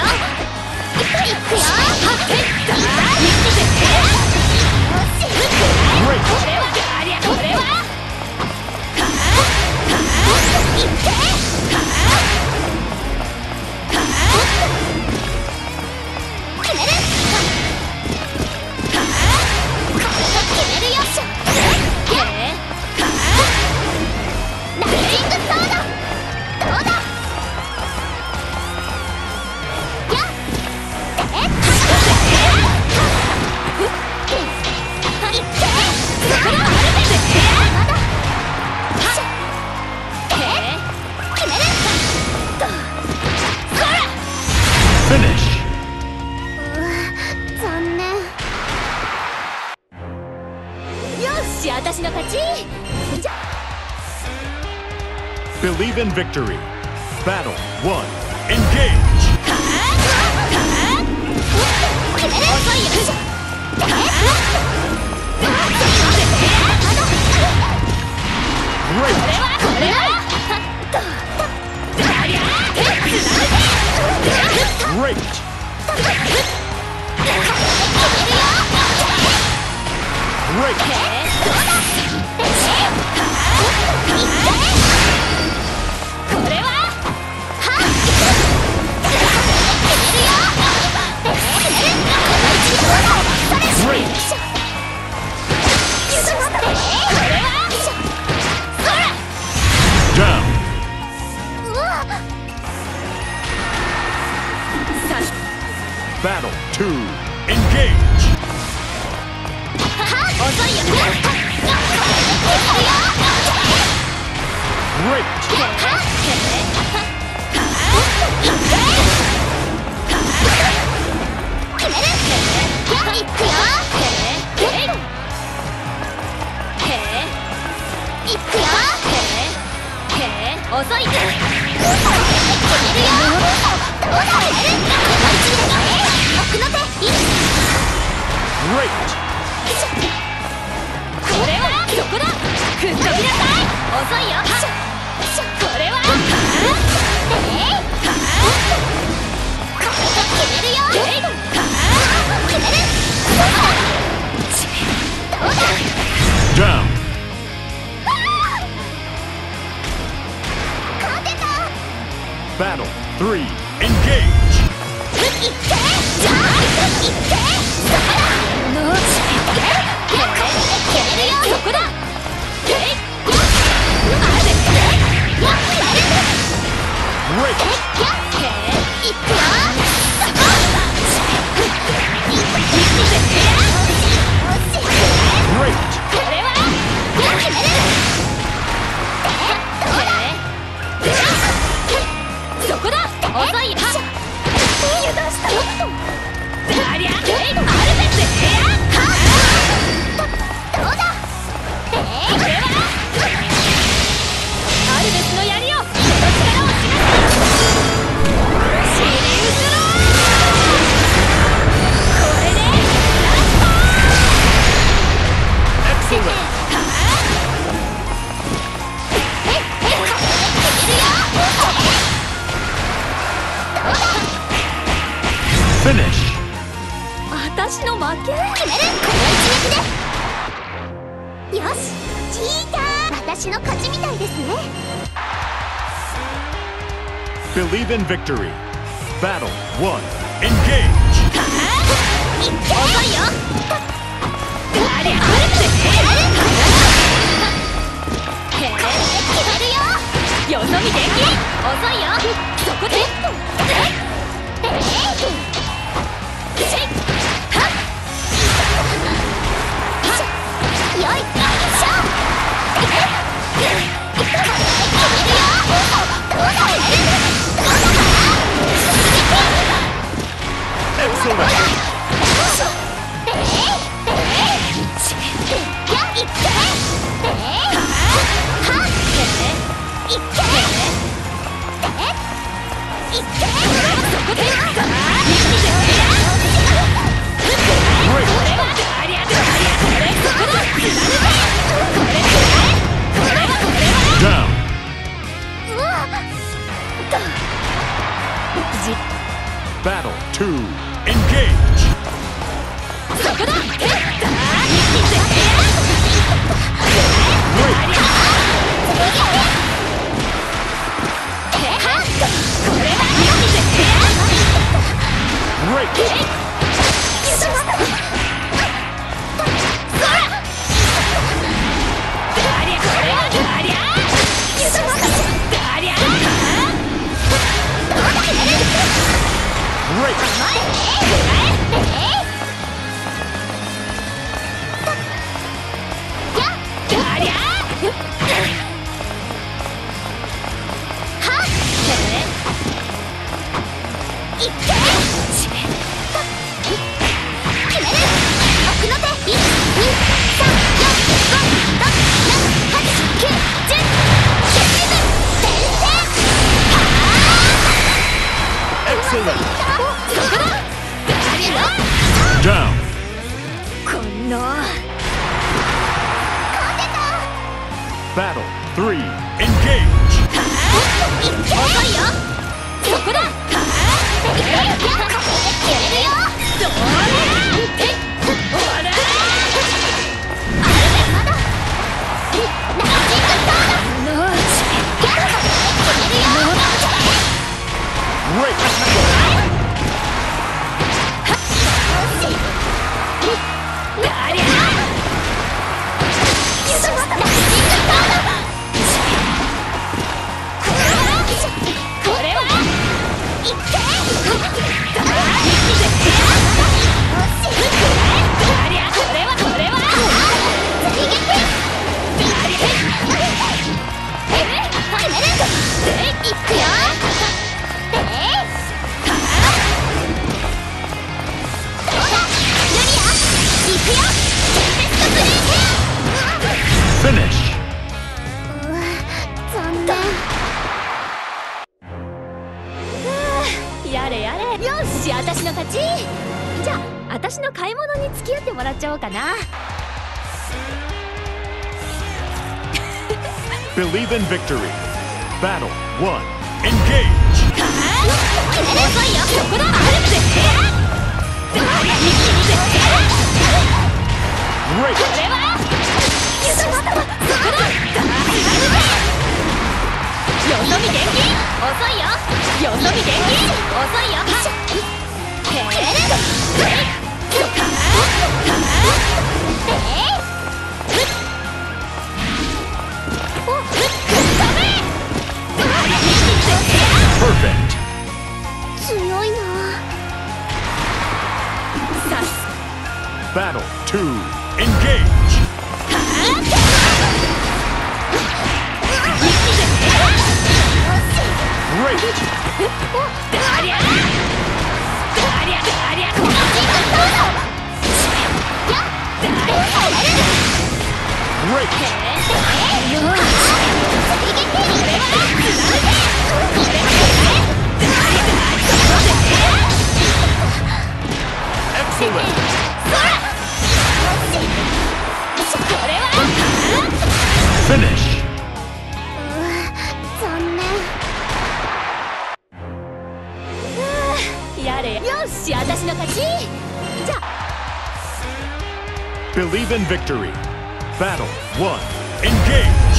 Finish. 残念。よし、私の勝ち。じゃ Believe in victory. Battle 1. Engage. Great. Down. Battle 2. Engage. Down. Battle 3. Engage. Great. 私の負け。 決める、この一撃で。よし、チーター、私の勝ちみたいですね。 Believe in victory. Battle 1. Engage. いっけ、遅いよ。 ありゃあれって決めるよ。 よそ見でき。 遅いよ。 そこでよい、しょ。 Excellent. Battle 2. Engage. そこだ。 Great. この Battle 3. Engage. 遅いよ。 そこだ。どう Finish. 残念。 やれやれ。よし、私の勝ち。じゃあ私の買い物に付き合ってもらっちゃおうかな。 Believe in victory. Battle 1. Engage. 遅いよ。そこだ。 Great. これはよそ見電気。遅いよ。よそ見電気。遅いよ。 Perfect. 強いな。 さす。 Battle 2. Engage. Great. だりゃだりゃだりゃ。 Excellent. これは Finish. 残念。 やれ。よし、私の勝ち。じゃあ Believe in victory. Battle 1. Engage.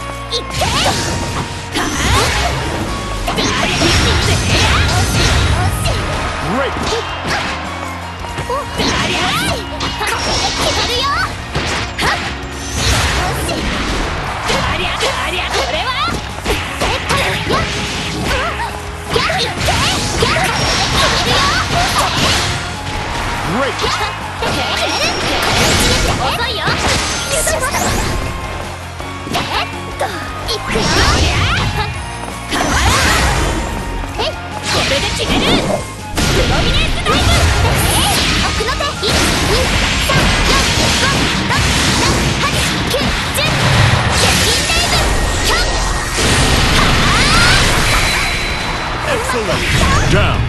Great. Great. Excellent. Down.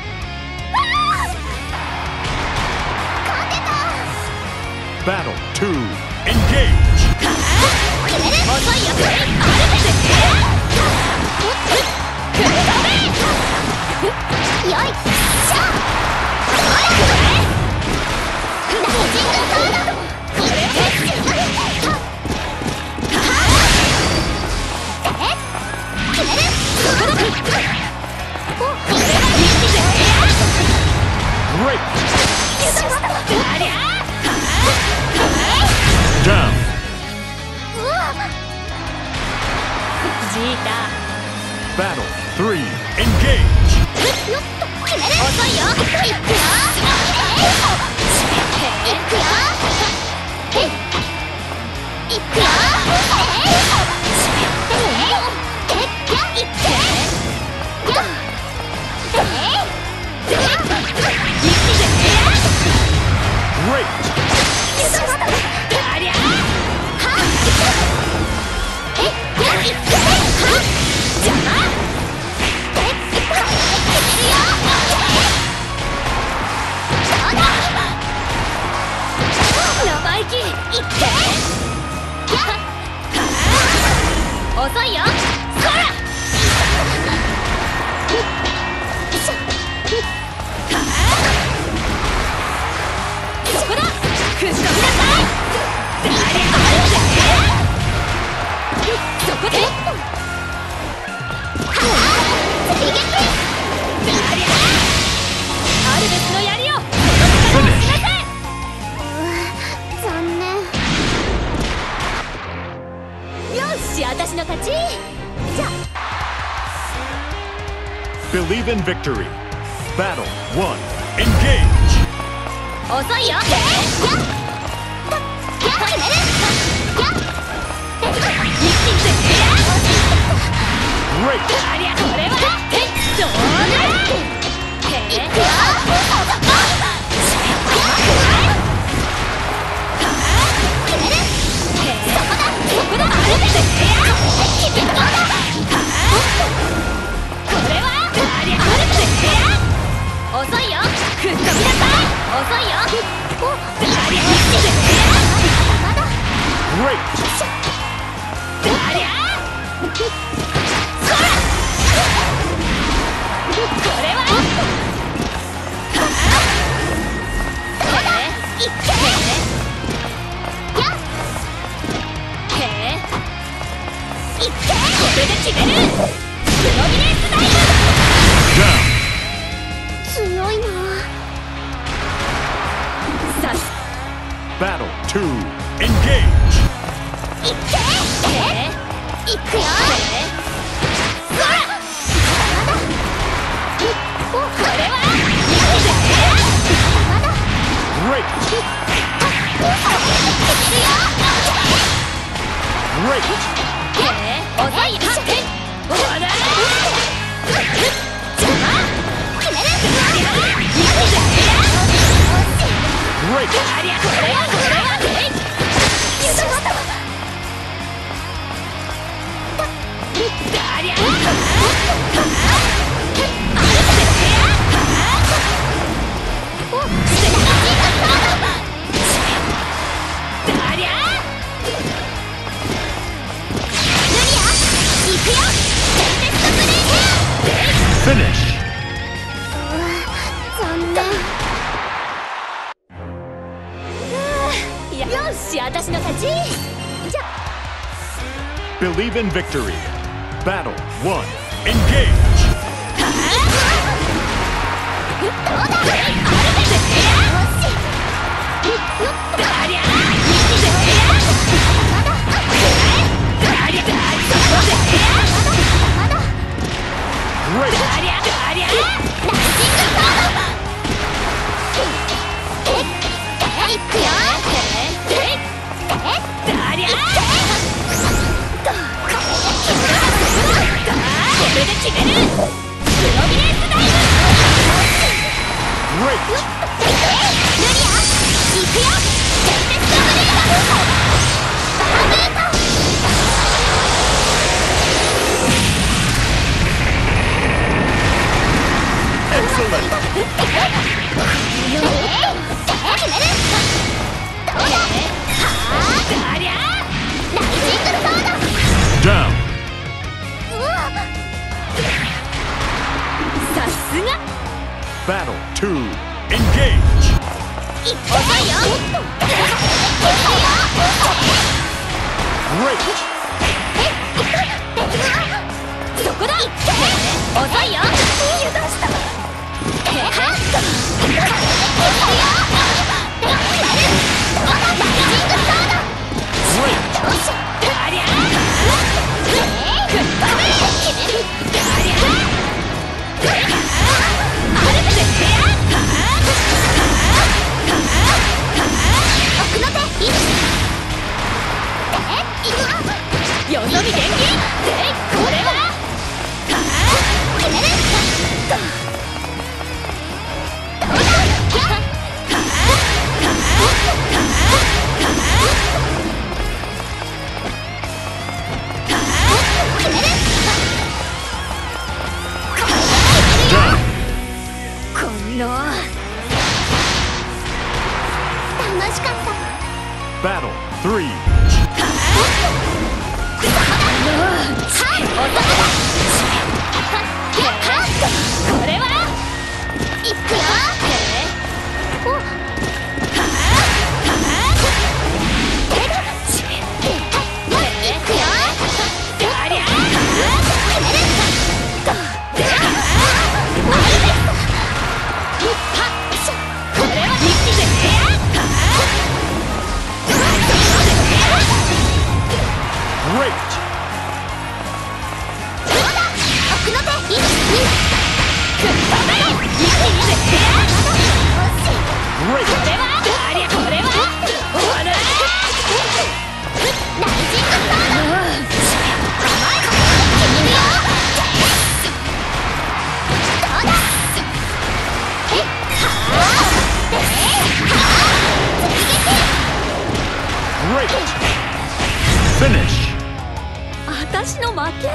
Battle 2. Engage. Great. Down. Battle 3. Engage. Great. 遅いよ。そら。そこだ。くしときなさい。そこで。アルベスの槍を。残念。よし、私の勝ち。じゃあ。 Believe in victory. Battle 1. Engage. 遅いよ。 Great. これはどうだ。いくよ。そこだ。これは遅いよ。くっ飛びなさい。遅いよ。 Great. これはこれで決める。プロミネンスダイブ。強いな。 Battle 2. Engage. いくよ。そら。これは Great. Great. 遅い。 Finish. 残念。 Believe in victory. Battle 1. Engage! さすが Battle 2. Engage! そこだ遅いよ油断したわよそ見電気これはこの楽しかった。 Battle 3. これはいくよ Finish! 私の負け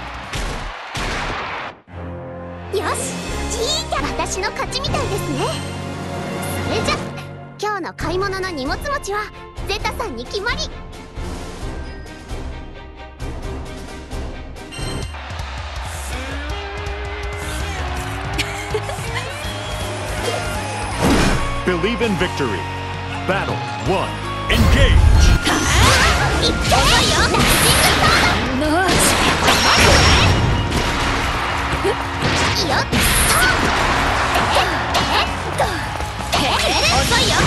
よし、じーや私の勝ちみたいですね。それじゃ今日の買い物の荷物持ちはゼタさんに決まり。 Believe in victory. Battle 1. Engage! いっちゃうよ。よっ遅いよ。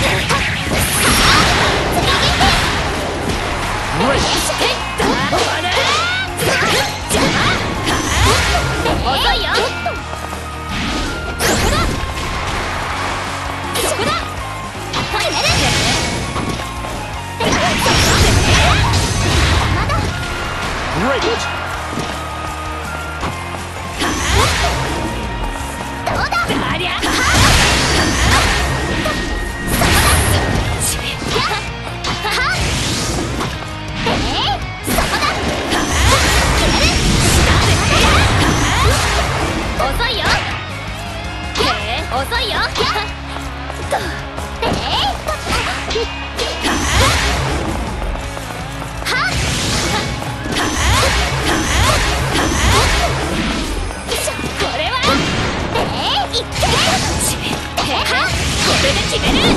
遅いよ。そこだ。 Great! どうだ。 ありゃ遅いよ。遅いよ。これはこれで決める。プロミネン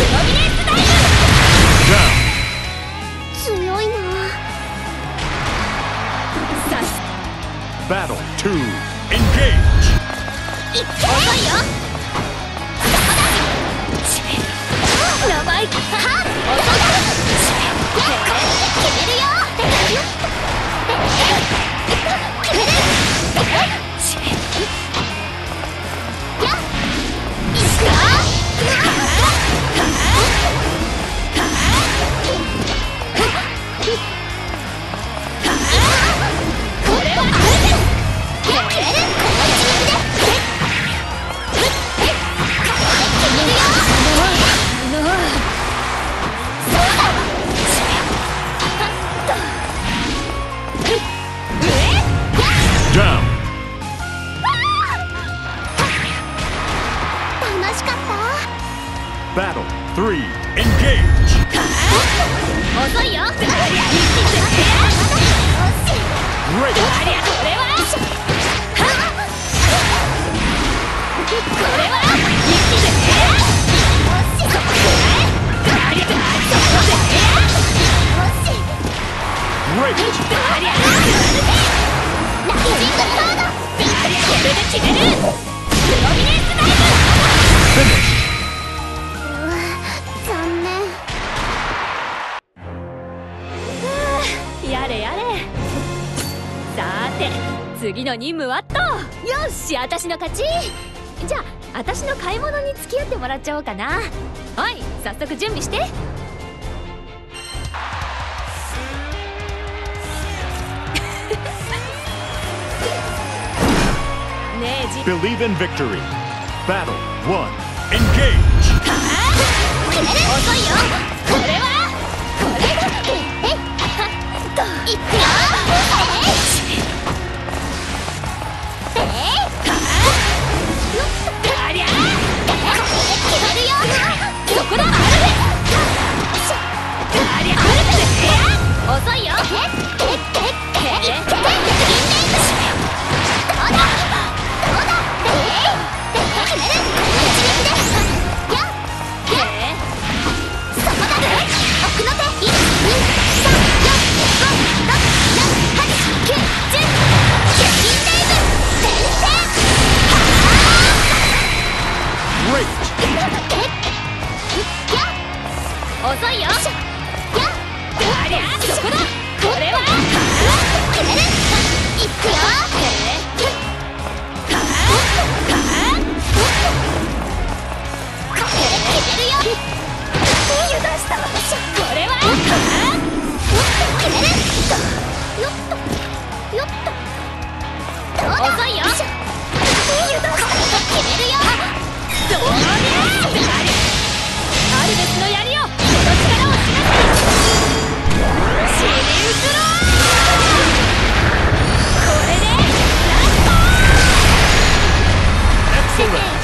スダイブ。 Down! 強いな。 遅いよ。 やばい。 遅いだ。決めるよ。決める。やっいくよ。これはある。決める。この一撃で決めるよ。そうだわ。 Down. 楽しかった。 Battle 3. Engage. 遅いよ。 Great. これは Great. ラッキージングソード。 これで決める。プロミネンスダイ Finish. 残念。 ブ。やれやれ。さーて次の任務はっと。よし私の勝ち。じゃあ私の買い物に付き合ってもらっちゃおうかな。はい早速準備して。ねえ Believe in victory. Battle 1. Engage. 遅いよ。 これはいくよ。 ありゃ決めるよ。 そこだ。ありゃ遅いよ。どうだ。決める。一撃で。やっそこだ。奥の手。1、2、3、4、5、6、7、8、9、10。キュインレイブ先生。 Great. 遅いよ。 ありゃそこだ。これは決める。いくよ。決めるよ。油断したわ。 これは決める。よっとよっと。どうだ。遅いよ。油断した。決めるよ。 どうねアルベスの槍をこの力を示せ。シリウスロー。これでラスト。 Excellent.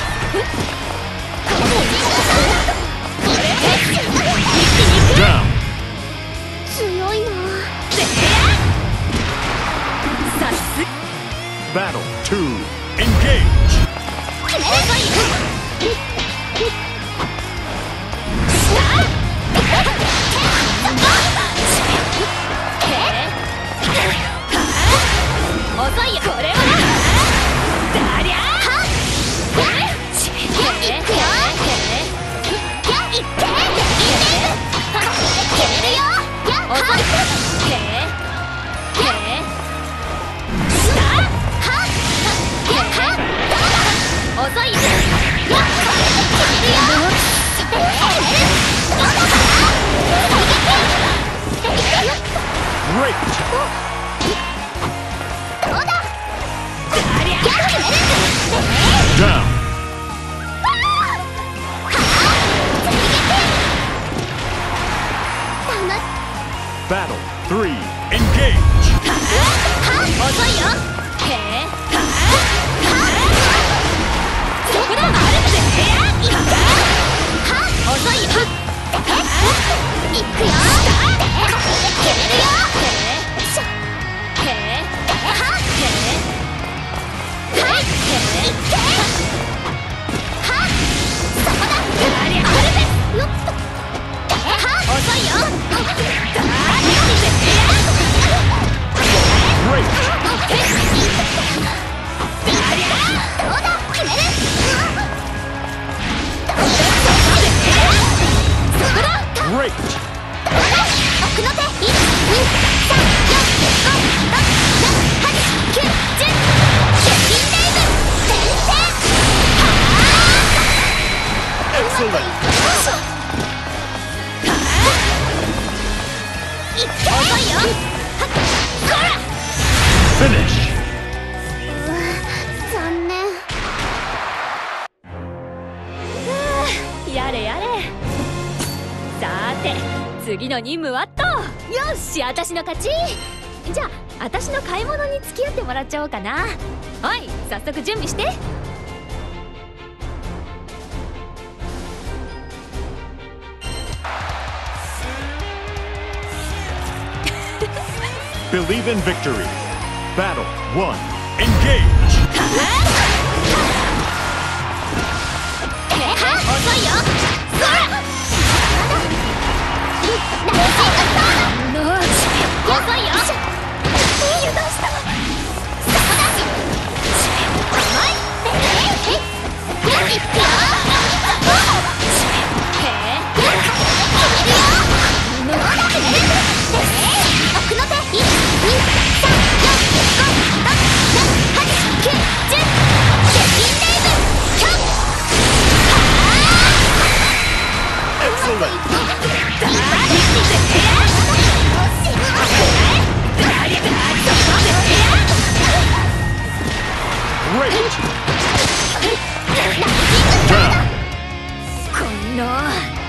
これで一気にいく。 Down. 強いな。 さす Battle 2. Engage. 決める。遅いよ。 遅いよ。これはだりゃ奥の手1、2、3、4、5、6、7、8、9、10。キュッキンレイブ先制。 Excellent. 遅いよ。こら Finish. 残念。 やれやれ。さーて次の任務はっと。よし私の勝ち。じゃあ私の買い物に付き合ってもらっちゃおうかな。はい、早速準備して。 Believe in victory. Battle 1. Engage. 遅いよ。そら遅いよ。油断した。そこだ。甘い。いくよ。奥の手1、2、3、4、5、6、7、8、9、10。キュッキンレイブキョン。 Excellent. Great. Down. この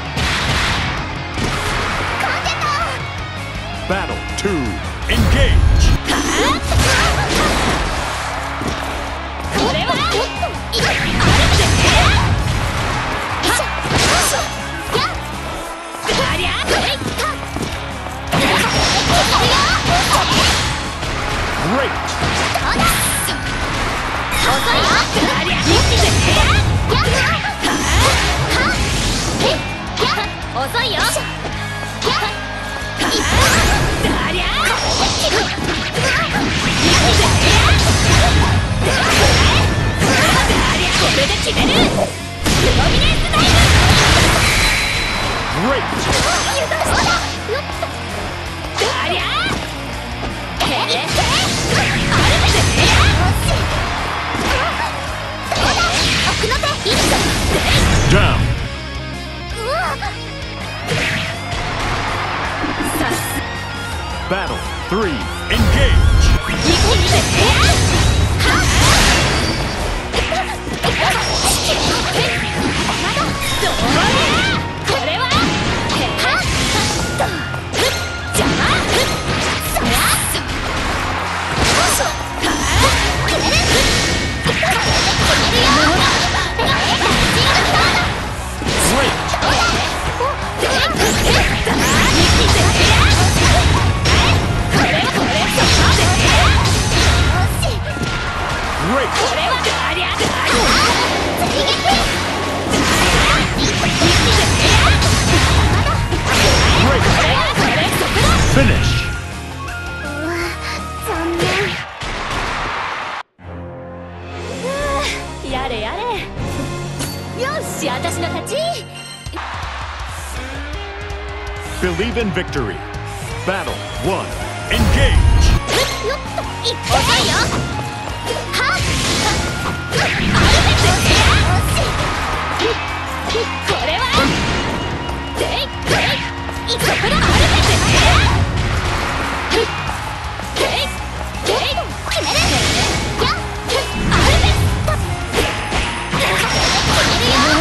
Battle 2. Engage. これは Great. 遅いよ。これで決める。ルミネンスダイブ。 Great. 油断した。奥の手1、 Down. さす Battle 3. Engage. これは邪魔。そら決める。決めるよ。 Great. やれやれ。よし私の勝ち。 Believe in victory. Battle 1. Engage. よっといっ遅いよ。はっこれはでいいくらアルベス決める。やっアルベス決めるよ。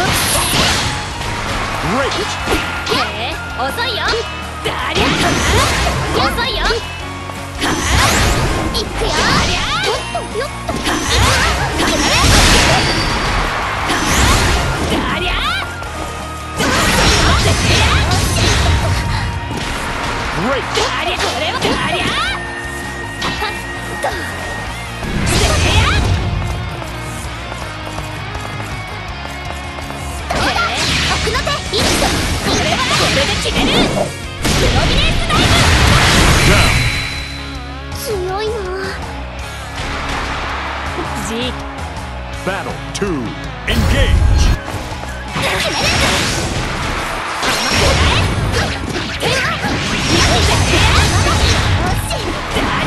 Great. 遅いよ。 だりゃ遅いよ。いくよ。よっとよっと決める。 だりゃ Great. だりゃこれはだりゃ奥の手1、 これはこれで決める。プロミネンスダイ Down. 強いな。 G Battle 2. Engage. 決める。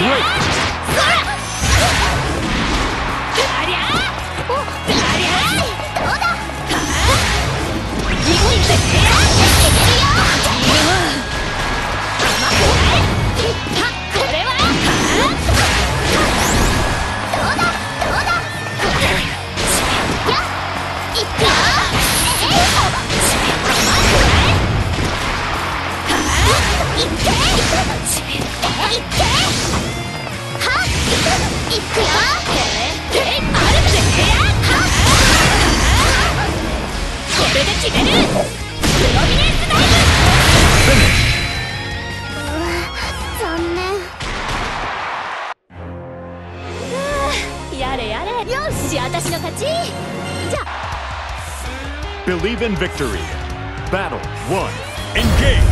Believe in victory. Battle 1. Engage!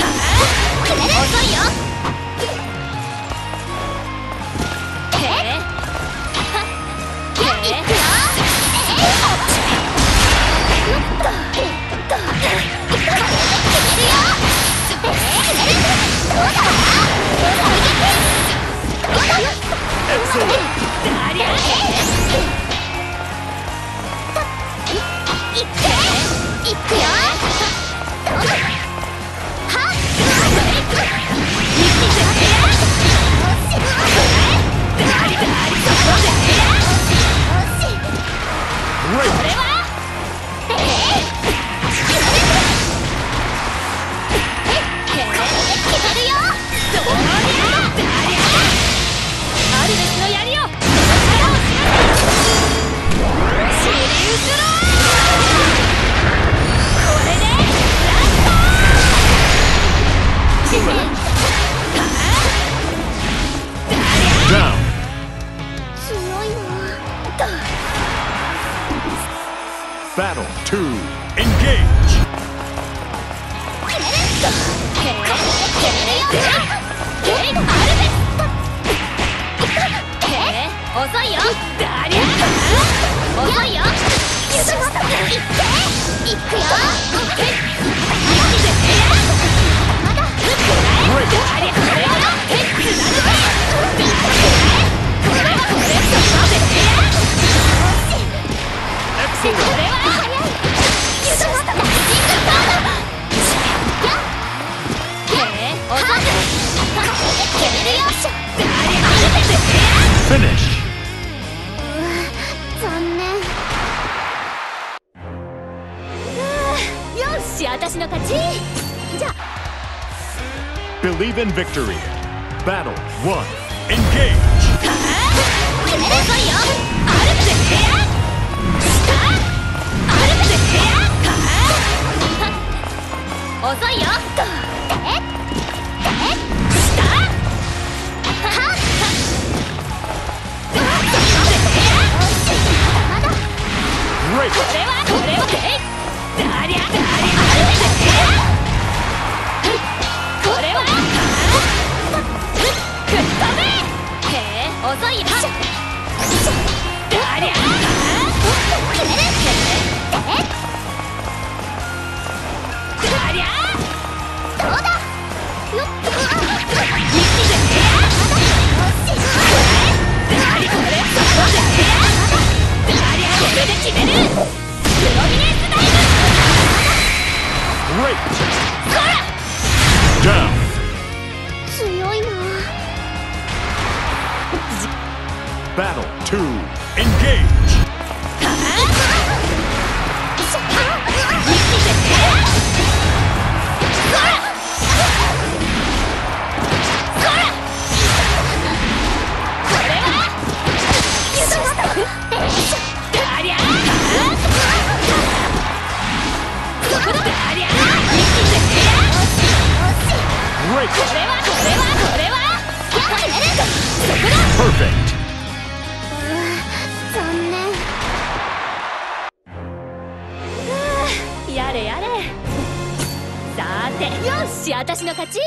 Battle 2. Engage! Finish! 残念。 よし、私の勝ち。じゃあ Believe in victory. Battle 1. Engage! 遅いよ。 Down! 強いな。 Battle 2. Engage! Perfect! 残念。 やれやれ。さて、よし、私の勝ち。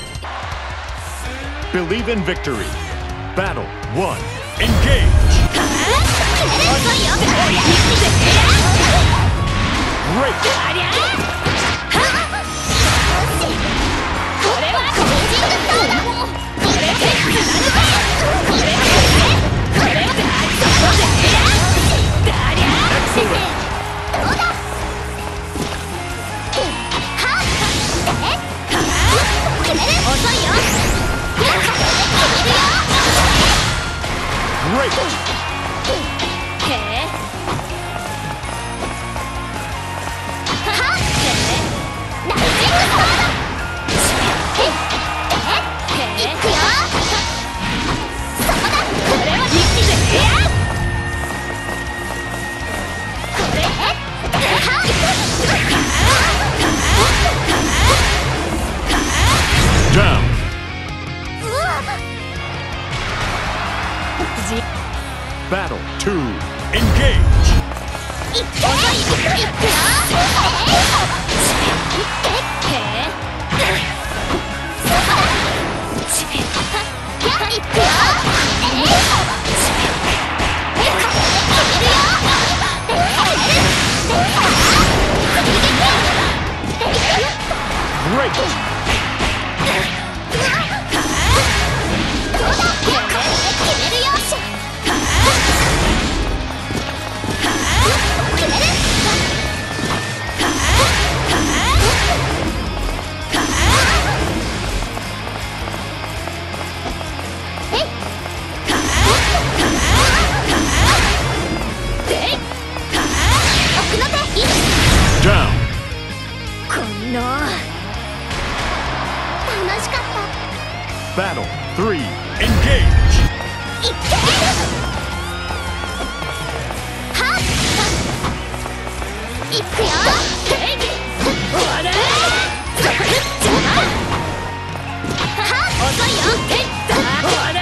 Believe in victory. Battle 1. Engage! Great! これは Down. Battle 2. Engage. いくよ。 Down. こんな楽しかった。 Battle 3. Engage. いってはっいくよ。 終われ遅いよ。 終われ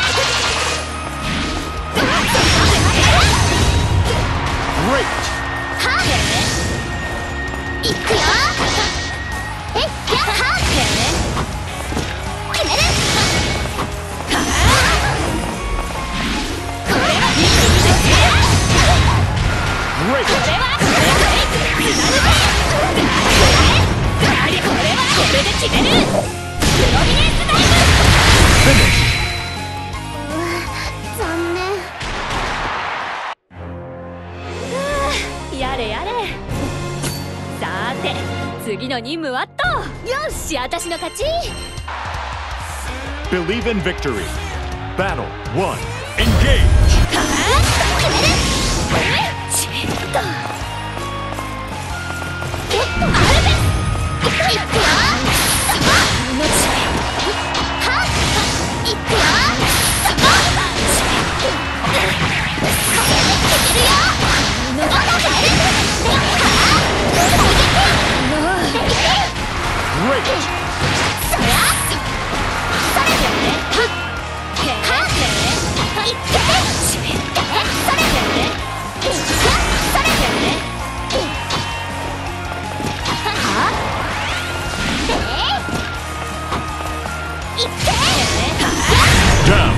いくよ。やっはっ決める。これはこれで決める。プロミネンスタイム。 Finish. 残念。 やれやれ。さーて次の任務はっと。よし私の勝ち。 Believe in victory. Battle 1. Engage. チッといくよ。はっいくよ。 Down.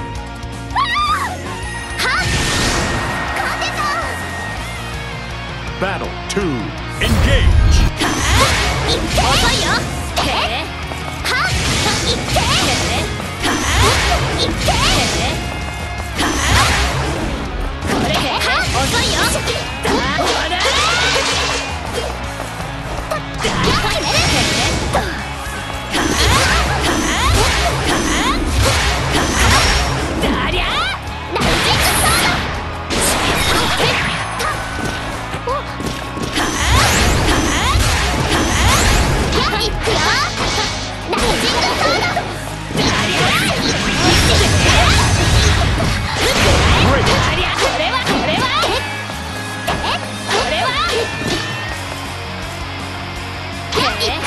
Battle 2. Engage. 遅いよ。はっいっていってこれ遅いよ。 だりゃ大事いくよ。大事いくよ。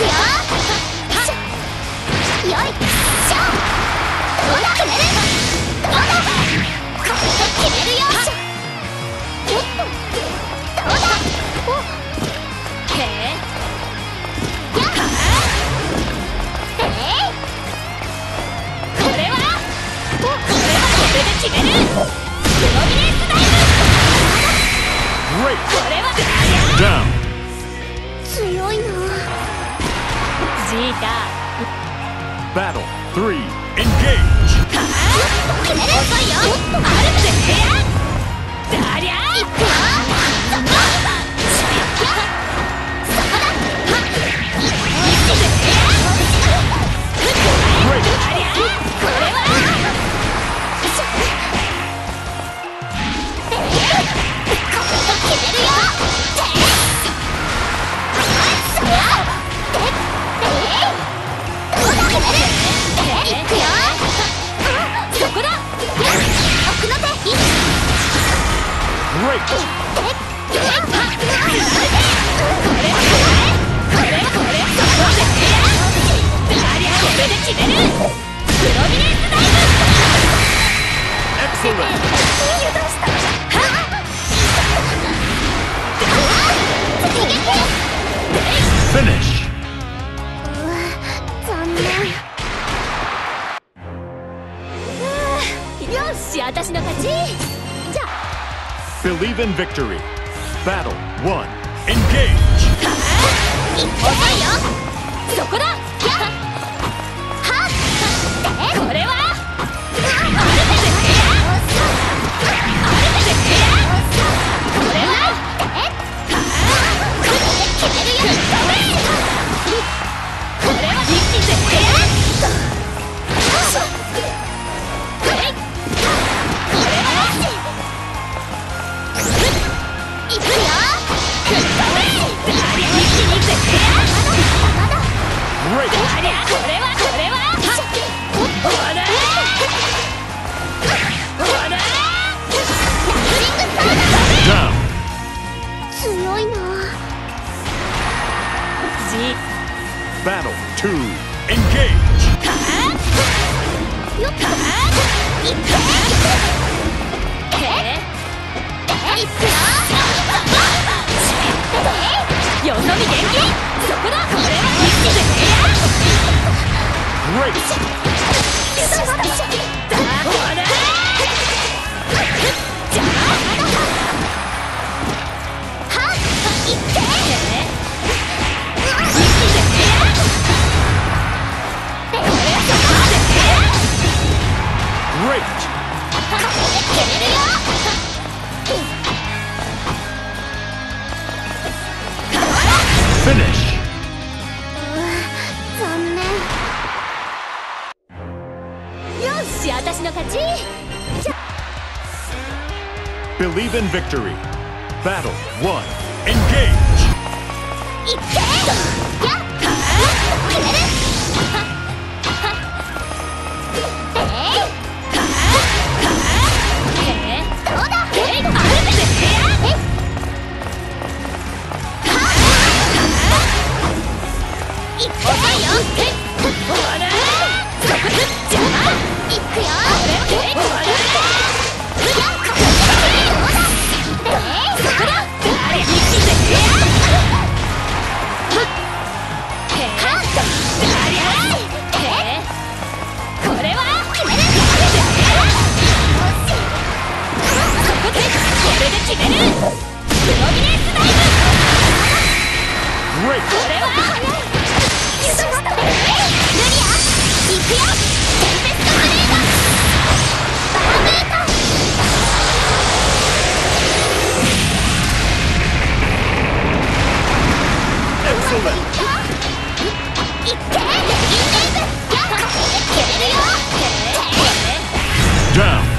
よいしょ。どうだ決める。どうだこれで決めるよ。どうだおへえやっこれはこれで決める。プロミネンスタイム。 Great. これは Down. 強いな。 ジータ Battle 3. Engage. 決める。遅いよ。あるぜ。 だりゃいくよ。そこだ。 Great. これは決めるよ。いくよ。そこだ。奥の手。 Great. Believe in victory. Battle 1. Engage! 遅いよそこだやっはっこれはアルテスこれは決めるよこれは一気絶景いくよ強いな。 Battle 2. Engage! よっいくよよそ見元気そこだこれは一気で Great! 残念。 よし、私の勝ち。 Believe in victory. Battle 1. Engage! いってやっくれるどうだいくよいくよ Down!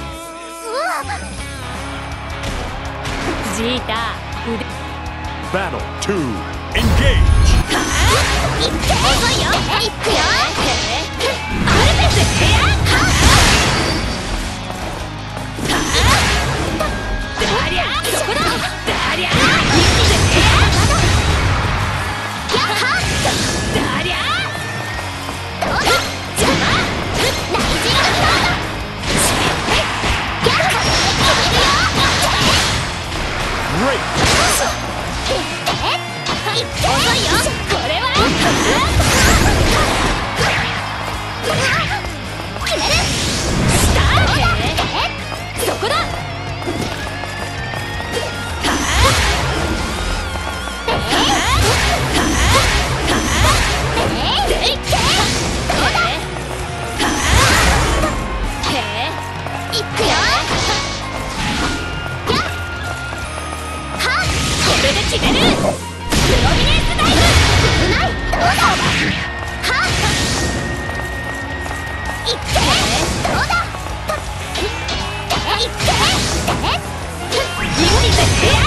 ジータ腕 Battle 2. Engage! 遅いよいくよアルペスダリャそこだダリャやっはダリャどうだ邪魔大事なのだやっ決めるよ Great! 遅いよこれは決めるスタートそこだいくよこれで決めるプロミネンスダイブ危ないどうだはっいってどうだいって一気絶景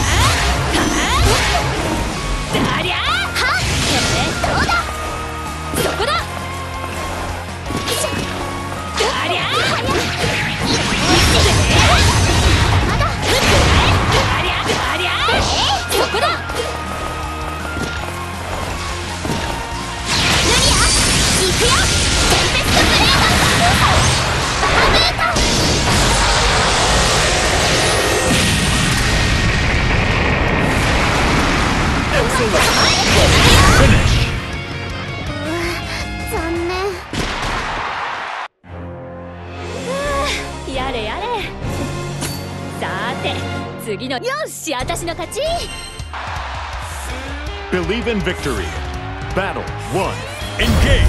ダリャはっどうだそこだダリャ一気絶景まだダリャそこだいくよテンペストブレードバーブート次のよし私の勝ち。 Believe in victory. Battle 1. Engage.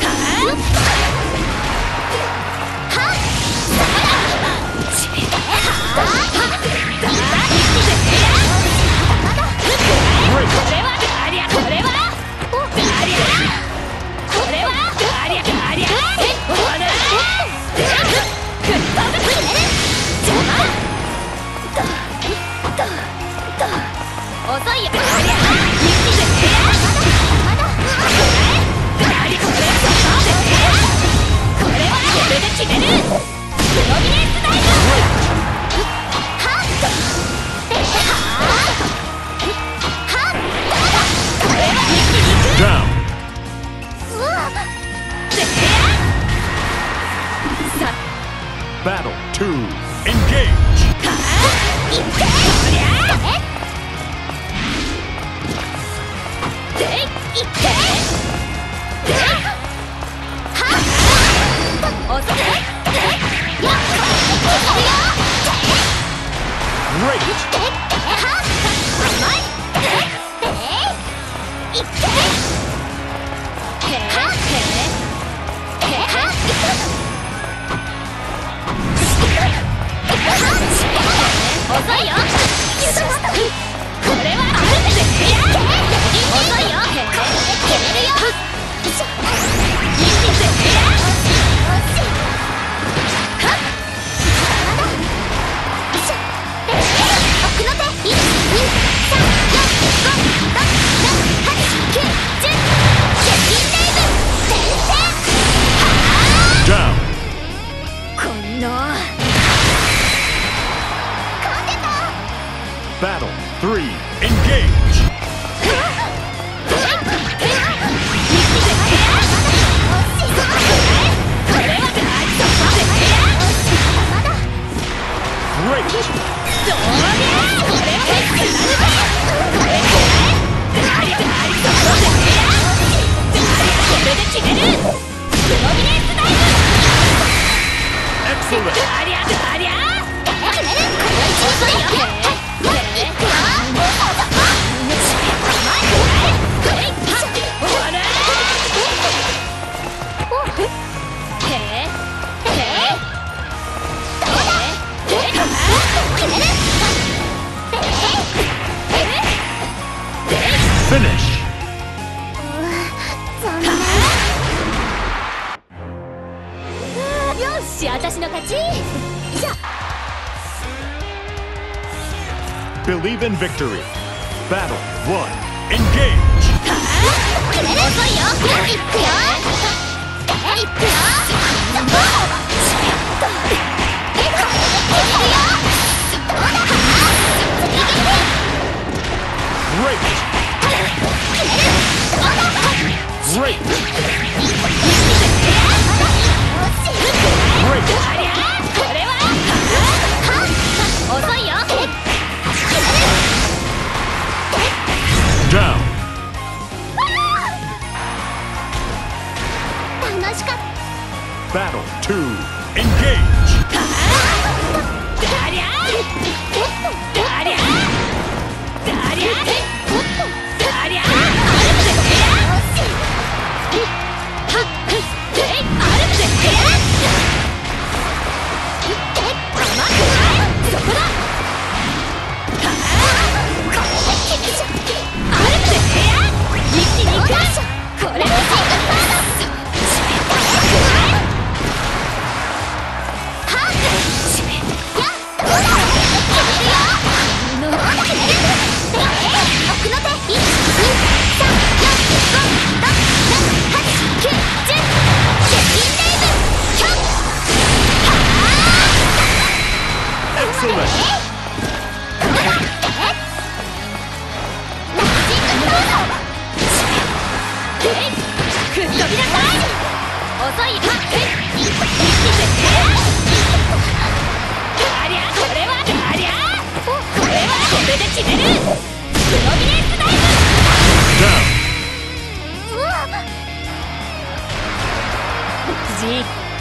Battle 2. Engage. Battle 3. Engage. Finish. Believe in victory. Battle 1. Engage. Down. Battle 2. Engage.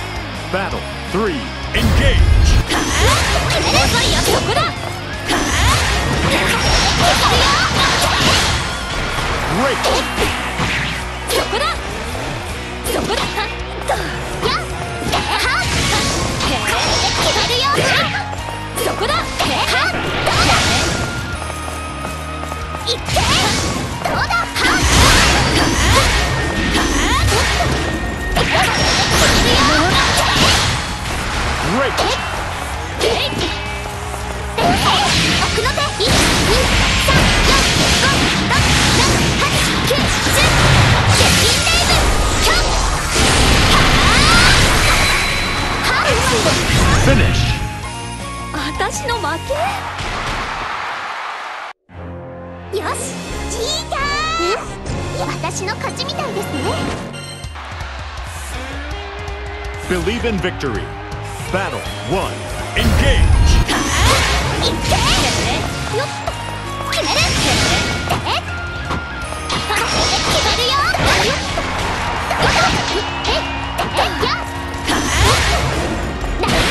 Battle 3. Engage. そこだそこだやっはっ決めるよそこだはっいってどうだはっ奥の手1、2、3、4、5、6、7、8、9、10接近レイブキャン Finish. 私の負けよしジーター私の勝ちみたいですね Believe in victory. Battle 1. Engage. いってよっと決める決めるよよっとやっナイス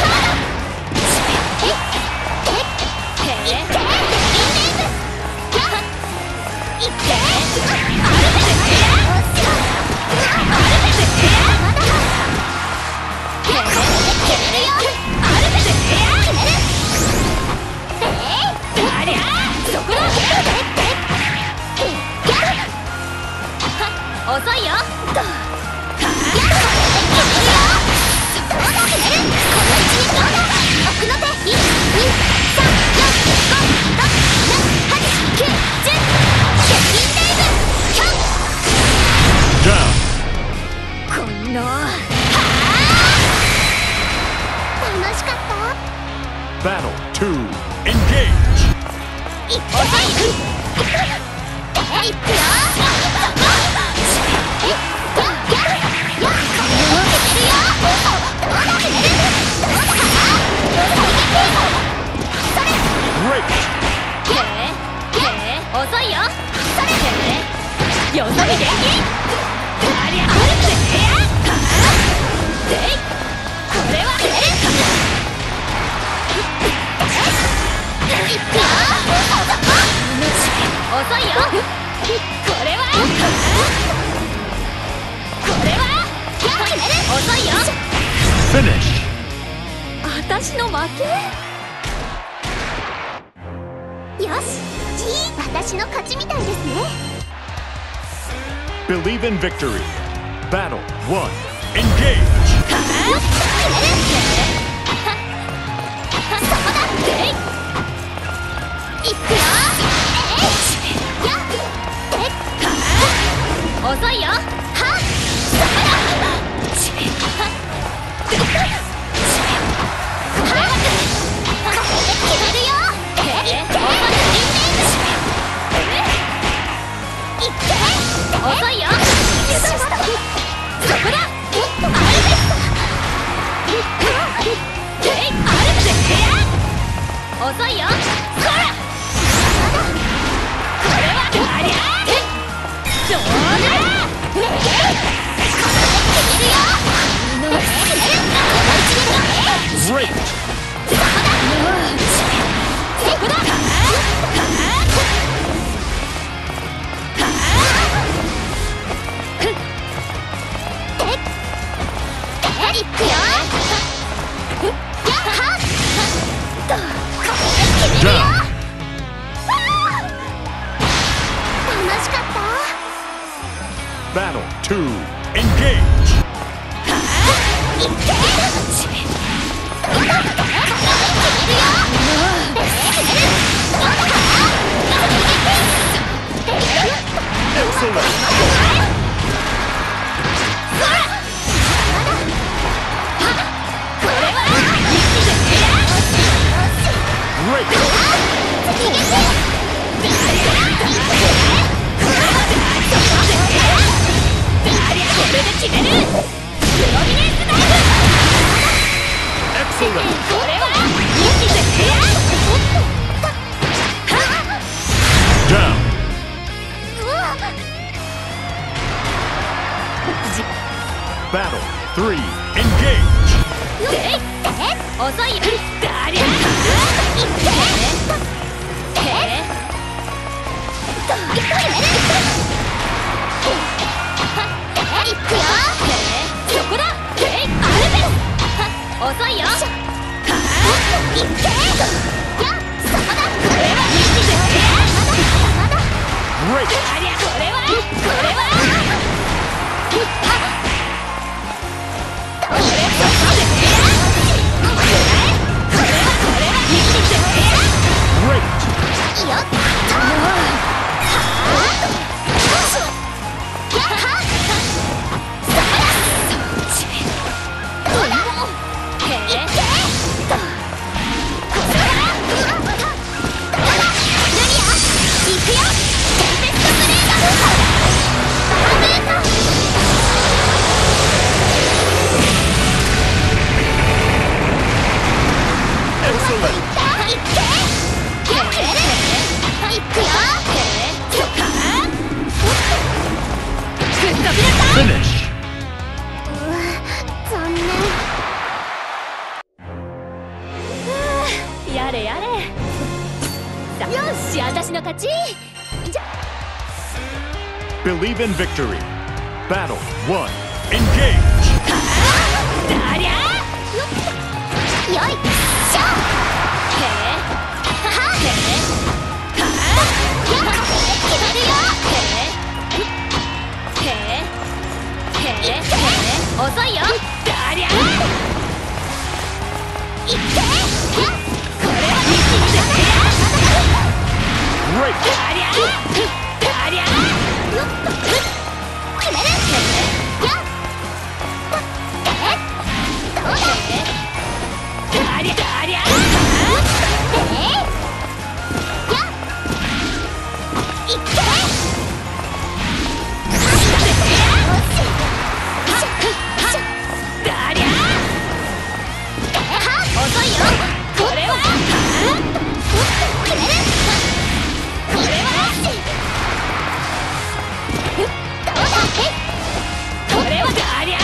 遅いよ奥の手1、2、3、4、5、6、7、8、9、10接近レイブキャン Down. こんな楽しかった Battle 2. Engage. 遅いいくよ遅いよよそ見電気ありゃこれは遅いよこれは遅いよ Finish. 私の負けよし私の勝ちみたいですね Believe in victory. Battle 1. Engage. いくよ遅いよ遅いよそこだ遅いよそらこれはありゃどうだ Great. そこだいくよ決めるよ Down. 楽しかった Battle 2. Engage. いって Battle 3. Engage. 遅いよだりゃ Great. ありゃこれは Finish. 残念。 やれやれ。さよし、私の勝ち。じゃ Believe in victory. Battle 1. Engage. ありゃよいしょ。 へえはへえは決めるよ。 遅いよ。ありゃいって。 これは一気に Great. ありゃありゃ決める。やっ。どうだ。 ありゃありゃやっ。いって。 ありゃ遅いよ。これは決める。 これはどうだ。 これはありゃ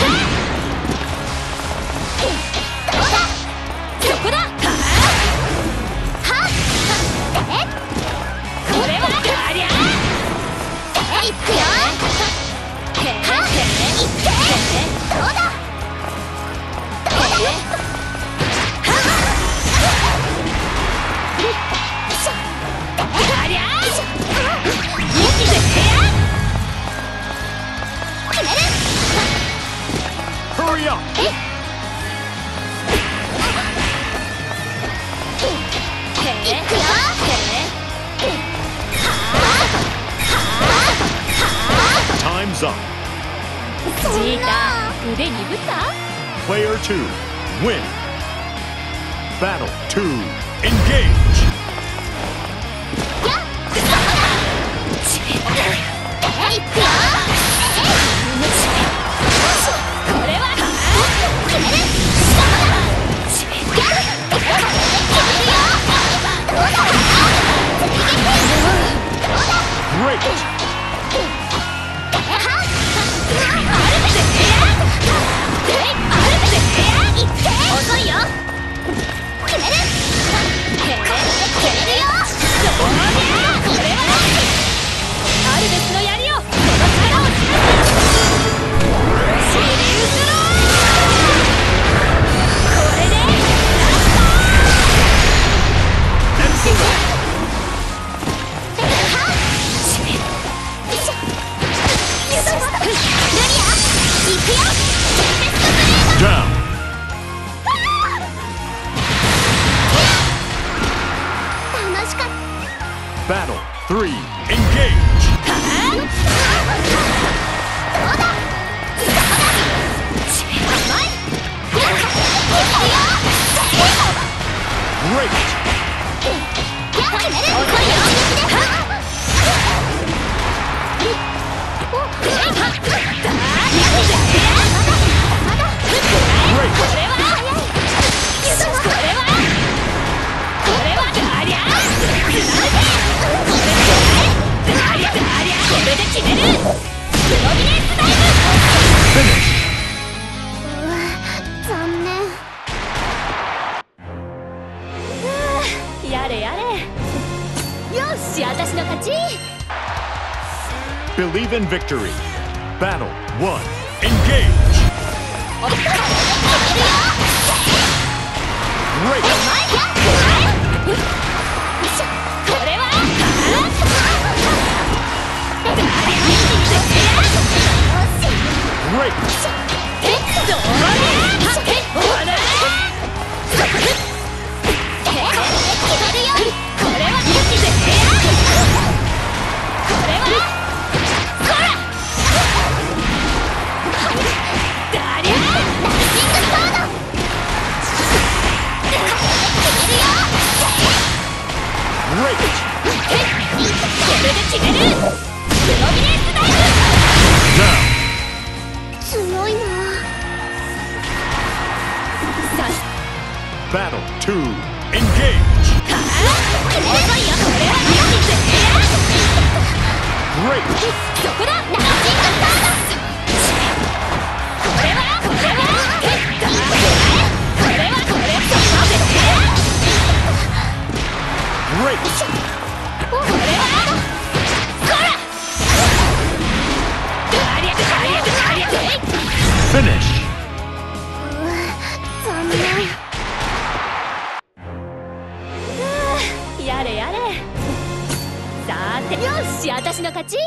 どうだ。 そこだ。 はっ。 これはありゃいくよ。 へえはっ。いって。どうだ。どうだ。 ありゃ決める。 Hurry up. へえいくよ。 Time's up. ジータ腕鈍った。 Player 2. Win. Battle 2. Engage. いくよ。 これは決める。 Great. 遅いよ。 決める。 へえ決めるよ。 これはアルベスの槍をこの力を示す。シリウスロー。これで Excellent. いくよ。 Down. 楽しかった。 Battle 3. Engage. どうだ。 Great. 決める。残念。 やれやれ。よし、私の勝ち。 Believe in victory. Battle 1. Engage. Great. これは 2, engage! Great! そこだ。 Great! Finish! 残念。 やれやれ。さて、よし、私の勝ち。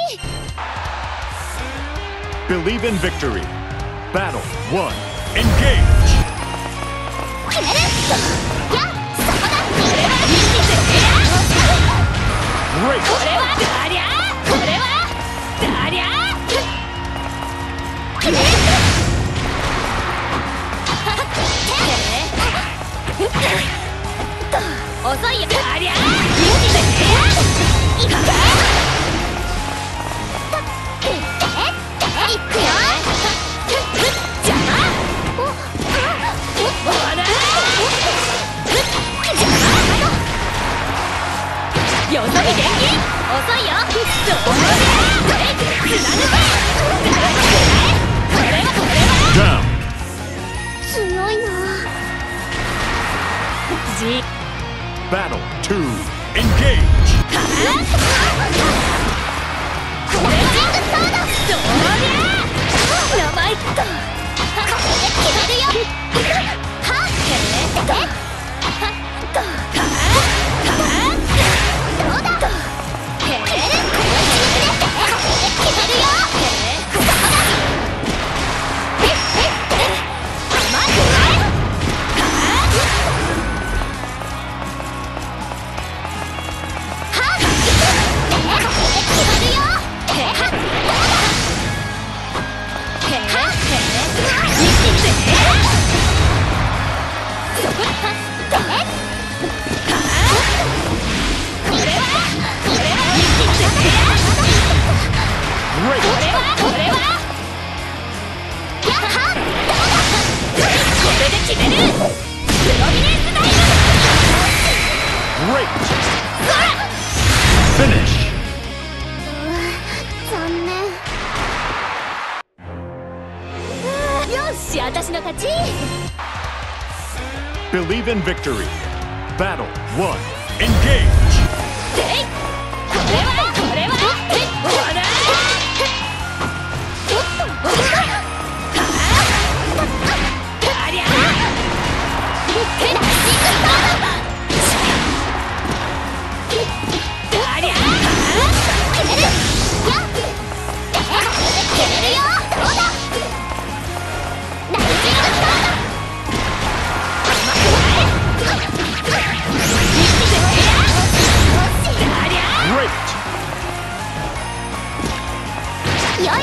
Believe in victory. Battle 1, engage! 決める。や、そこだ。 Great! これはダリャー。これはダリャー。遅いよ。ダリャー。いくよ。邪魔。ほら。よそ見電気。遅いよ。どう Down! 強いな。 Battle 2, engage! し、私の勝ち。 Believe in victory. Battle 1, engage! でい、これはこれはほらありゃヘラシングスタートありゃ決めるよ決めるよどうだナイジングスタートよいしょどうだ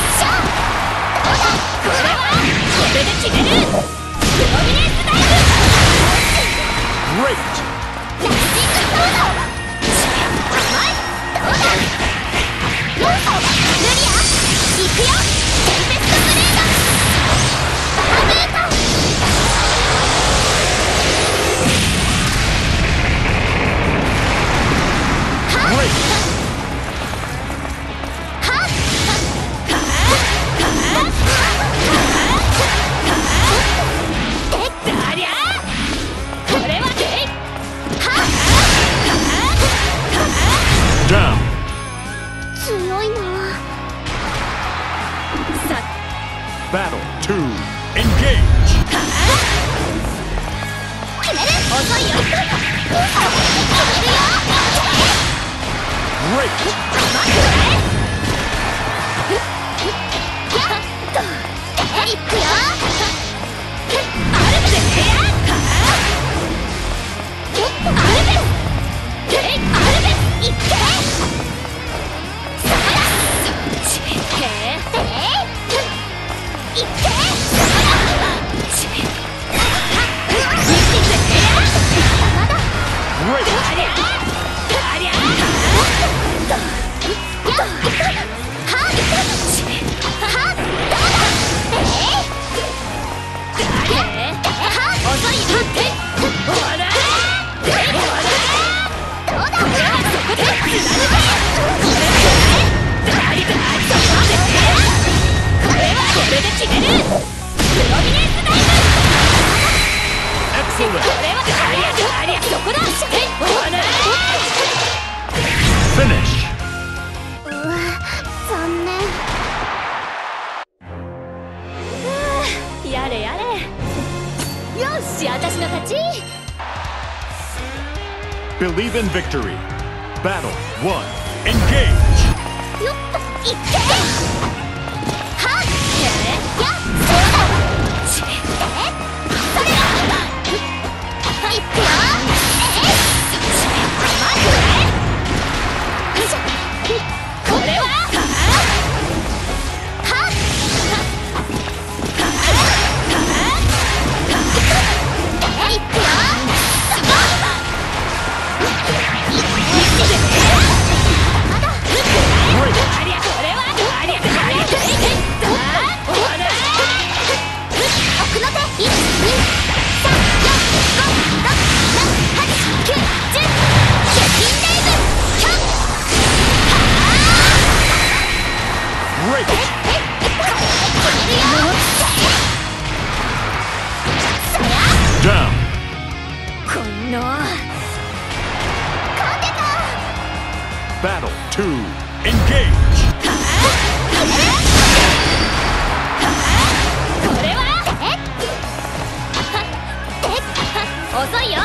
これはこれで決めるプロミネンスダイブ Great! ナイジングスタート甘いどうだルリア行くよテンペストブレードバーブート Great! 強いな Battle 2, engage! 決める遅いよ決めるよ Great! いくよアルベスいってそこだちへいってそこだちまだ Believe in victory. Battle 1. Engage. よっといってはっやそうだそれだいくよ待ってこれははっいくよ Down. この Battle 2. Engage. これは遅いよ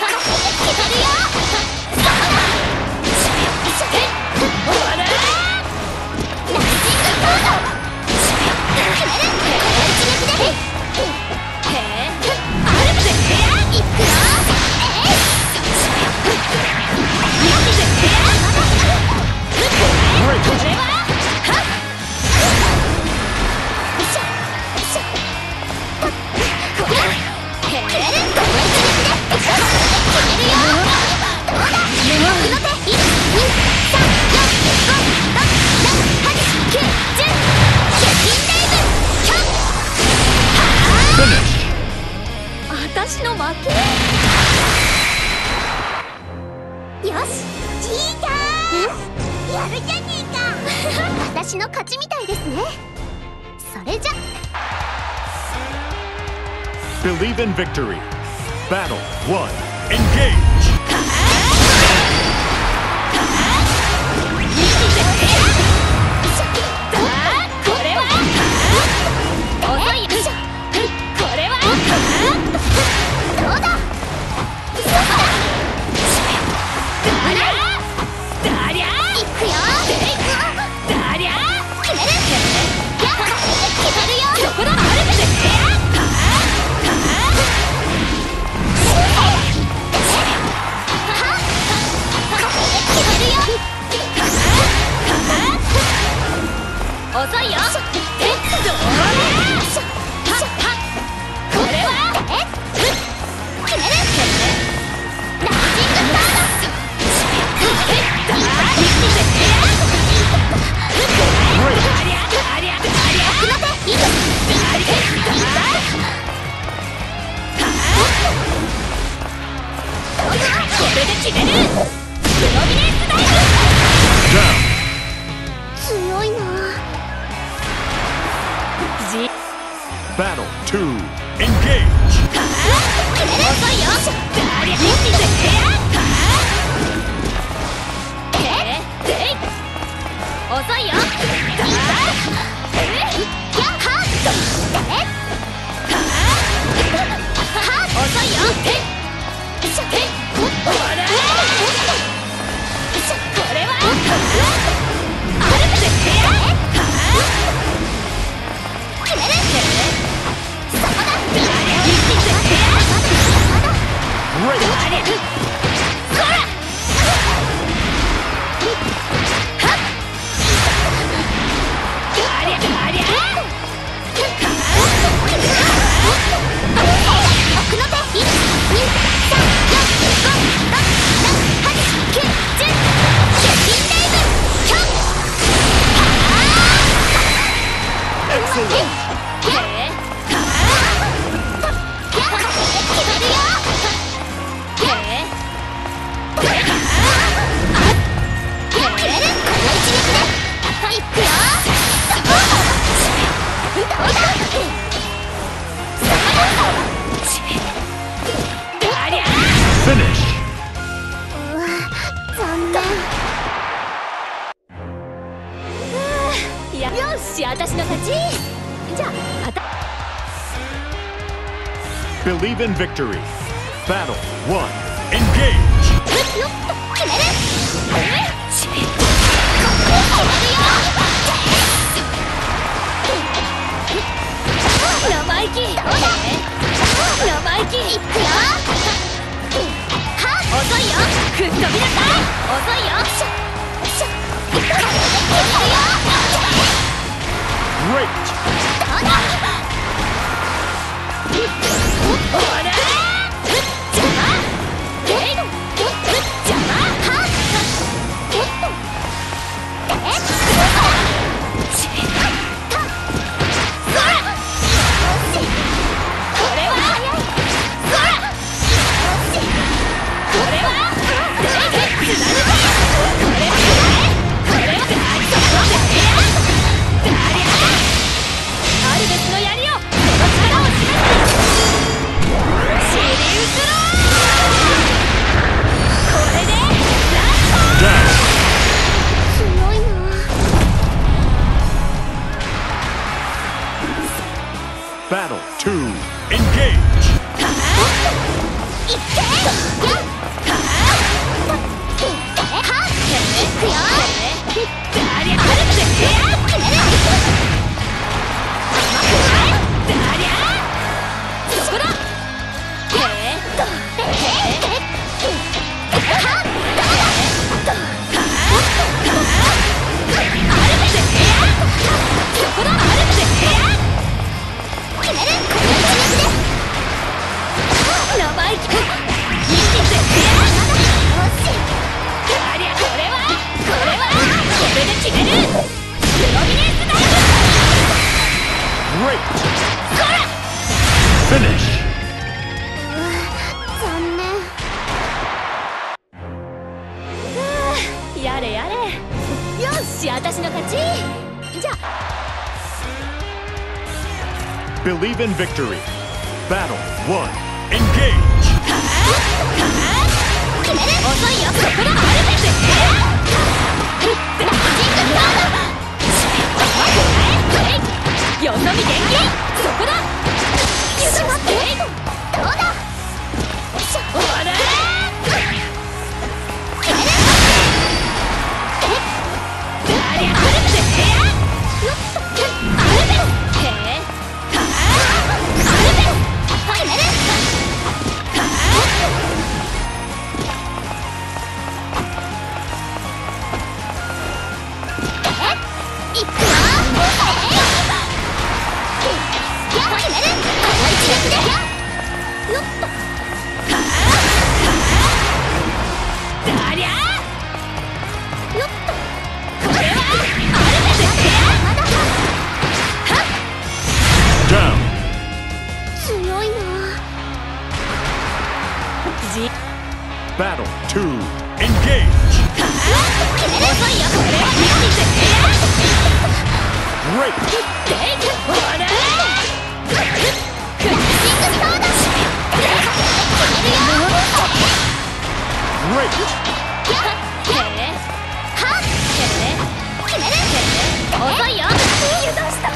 私の負けよしじいちゃんやるじゃねえか私の勝ちみたいですねそれじゃ Believe in victory. Battle 1. Engage. これは遅いよこれはどうだだりゃいくよだりゃ決める決めるよそこだあるべて遅いよこれは決めるライジングスターこれで決めるプロミネンスダイブ Down. 強いな Battle 2. Engage. 遅いよ遅いよ遅いよこれはアルプス決めるそこだ Great. そら Finish. 残念よし私の勝ちじゃあ Believe in victory. Battle 1. Engage. よっと決める。 生意気。生意気。 いくよ。はっ遅いよ。 吹っ飛びなさい。 遅いよ。これで決めるよ。 Great! どうだ。 ほら邪魔。邪魔。 はっ Battle 2, engage! 決める。プロミネンスダイブ。 Great! Finish! 残念。 やれやれ。よし、私の勝ち。じゃあ Believe in victory. Battle 1, engage! 決める。 遅いよ。そこだ。よそ見電源。そこだ。 しまって。どうだ。 ほら決める。 ありゃあるぜ。 よっと。 へえ。 決める。いくよ。決める。一撃で。よっと。 ありゃよっと。 これはあるぜ。 まだ。 Down! 強いな。 Battle 2, engage! 決める。 遅いよ。これは見せて。 Great! ほらフラッシングスターダッシュ。決めるよ。 Great! はっ。決める。 遅いよ。油断した。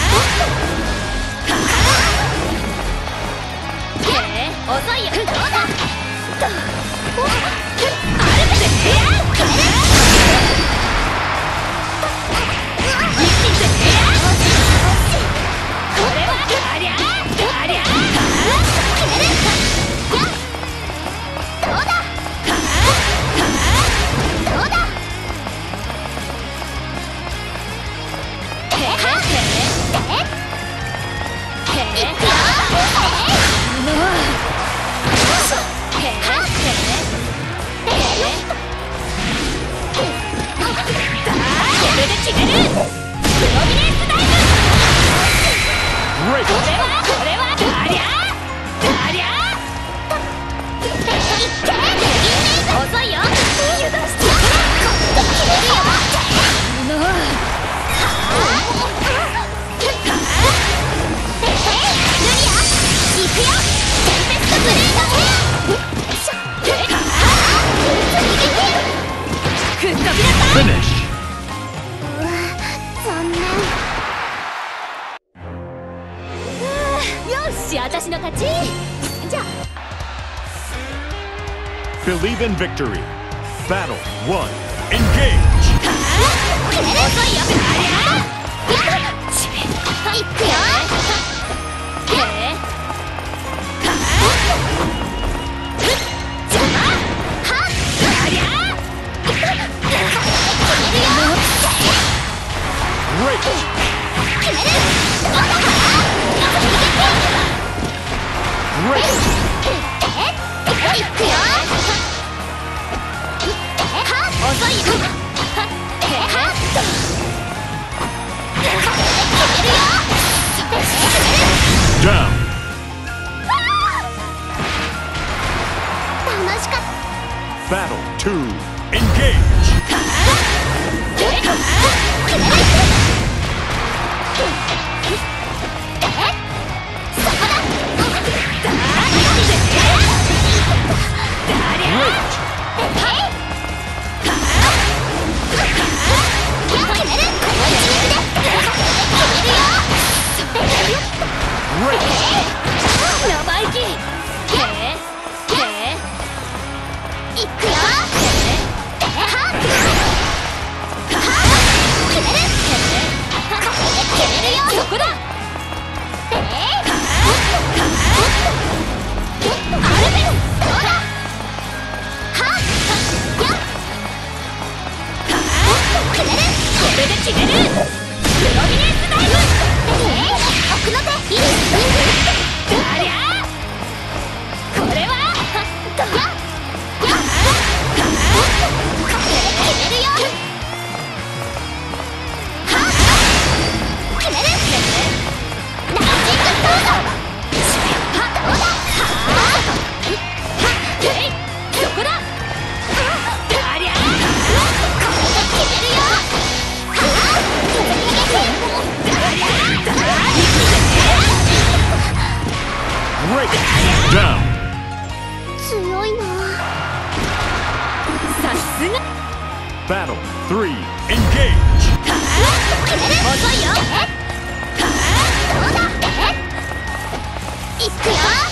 遅いよ。どうだ。あるぜ。決める。これはありゃありゃ。 決める。どうだ。どうだ。いくよ。 これで決める。プロミネンスダイブ。 Great! これはありゃありゃ。遅いよ。油断して。 決めるよ。いくよ。テンペストブレードヘア。 吹っ飛びなさい。 Finish! 残念。 よし、私の勝ち。じゃあ Believe in victory. Battle 1. Engage. いくよ。 Down. Battle 2. Engage. Down. 強いな。 さすが。 Battle 3. Engage. 遅いよ。どうだ。いくよ。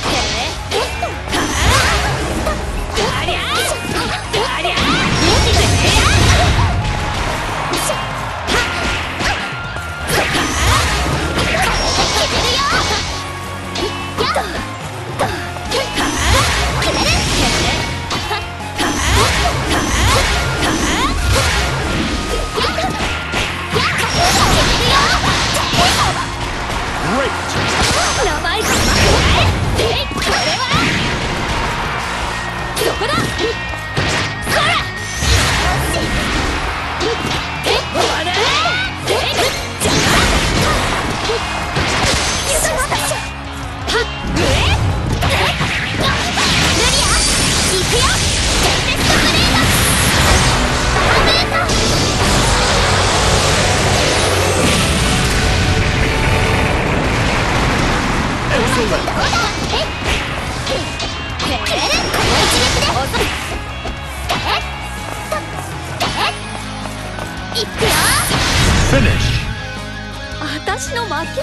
Finish. 私の負け。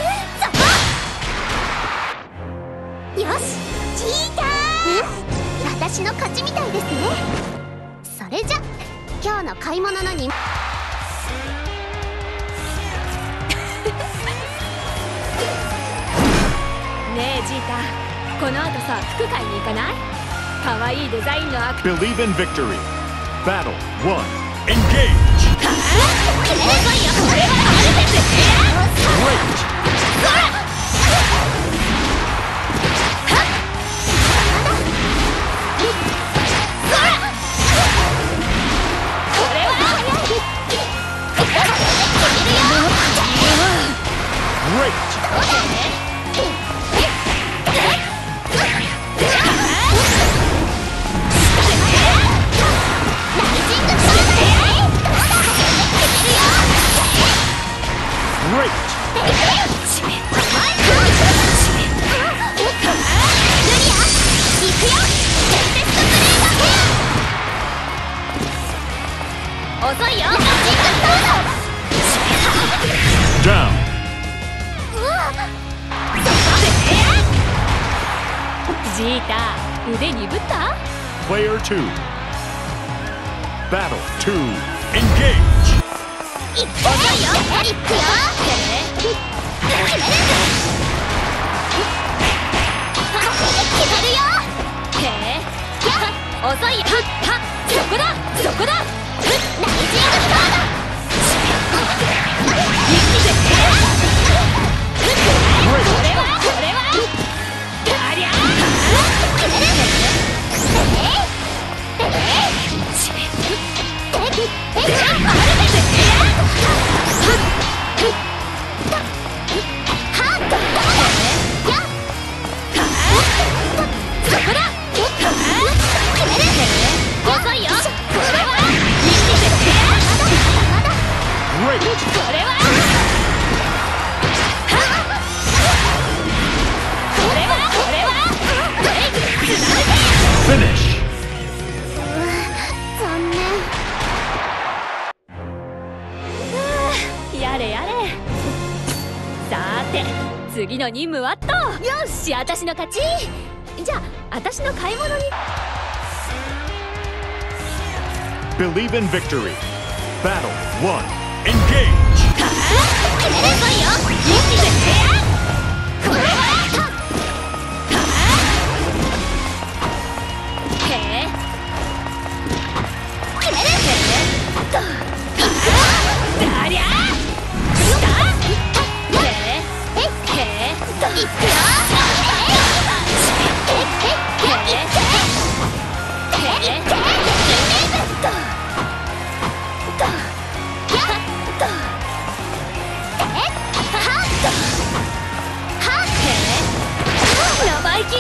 よし、チーター。私の勝ちみたいですね。それじゃ今日の買い物のにねえジータ、この後さ服買いに行かない？可愛いデザインのアク。 Believe in victory. Battle 1. Engage. Down. ジータ、腕鈍った？ Player 2. Battle 2. Engage! いくよいくよ決めるよへえ遅いよはっそこだそこだナイジングスターだこれはありゃ遅いよこれはこれは Finish! 残念やれやれさーて次の任務はっとよし私の勝ちじゃあ私の買い物に Believe in victory. Battle 1. Engage! 遅いよこれはへえ決めるだりゃしたへえへえいくよ生意気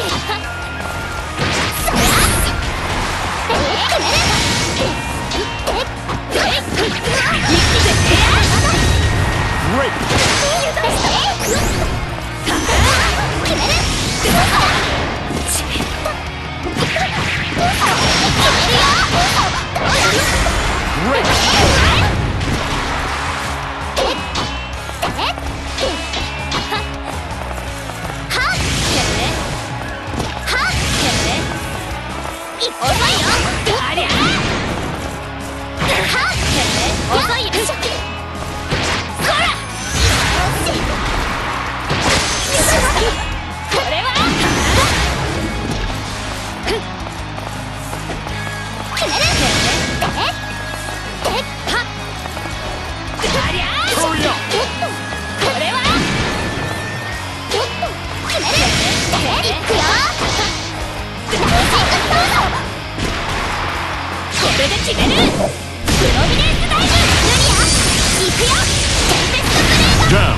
Down!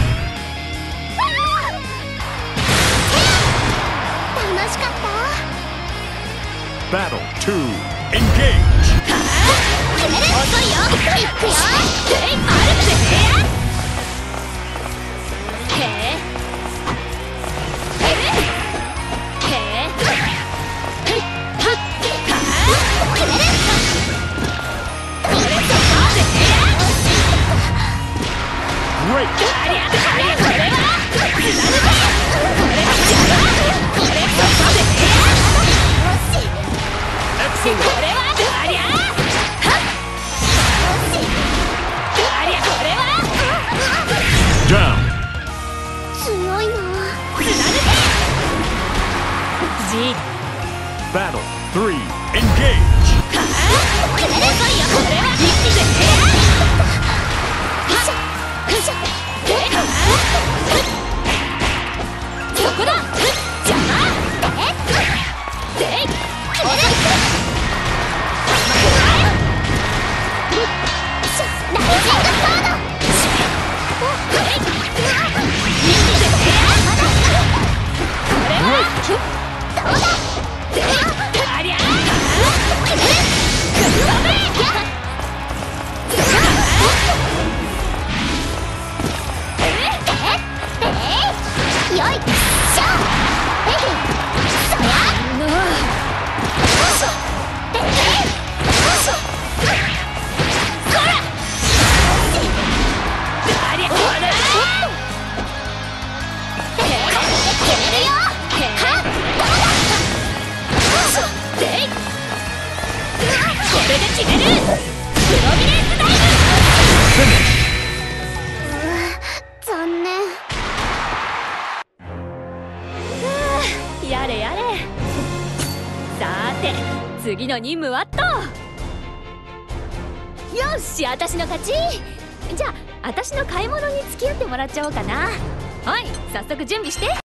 Battle 2. Engage! 強いな Battle 3. Engage! 決めるよで決める。プロミネンスダイ残念。 ブ。やれやれ。さーて次の任務はっと。よし私の勝ち。じゃあ私の買い物に付き合ってもらっちゃおうかな。はい早速準備して。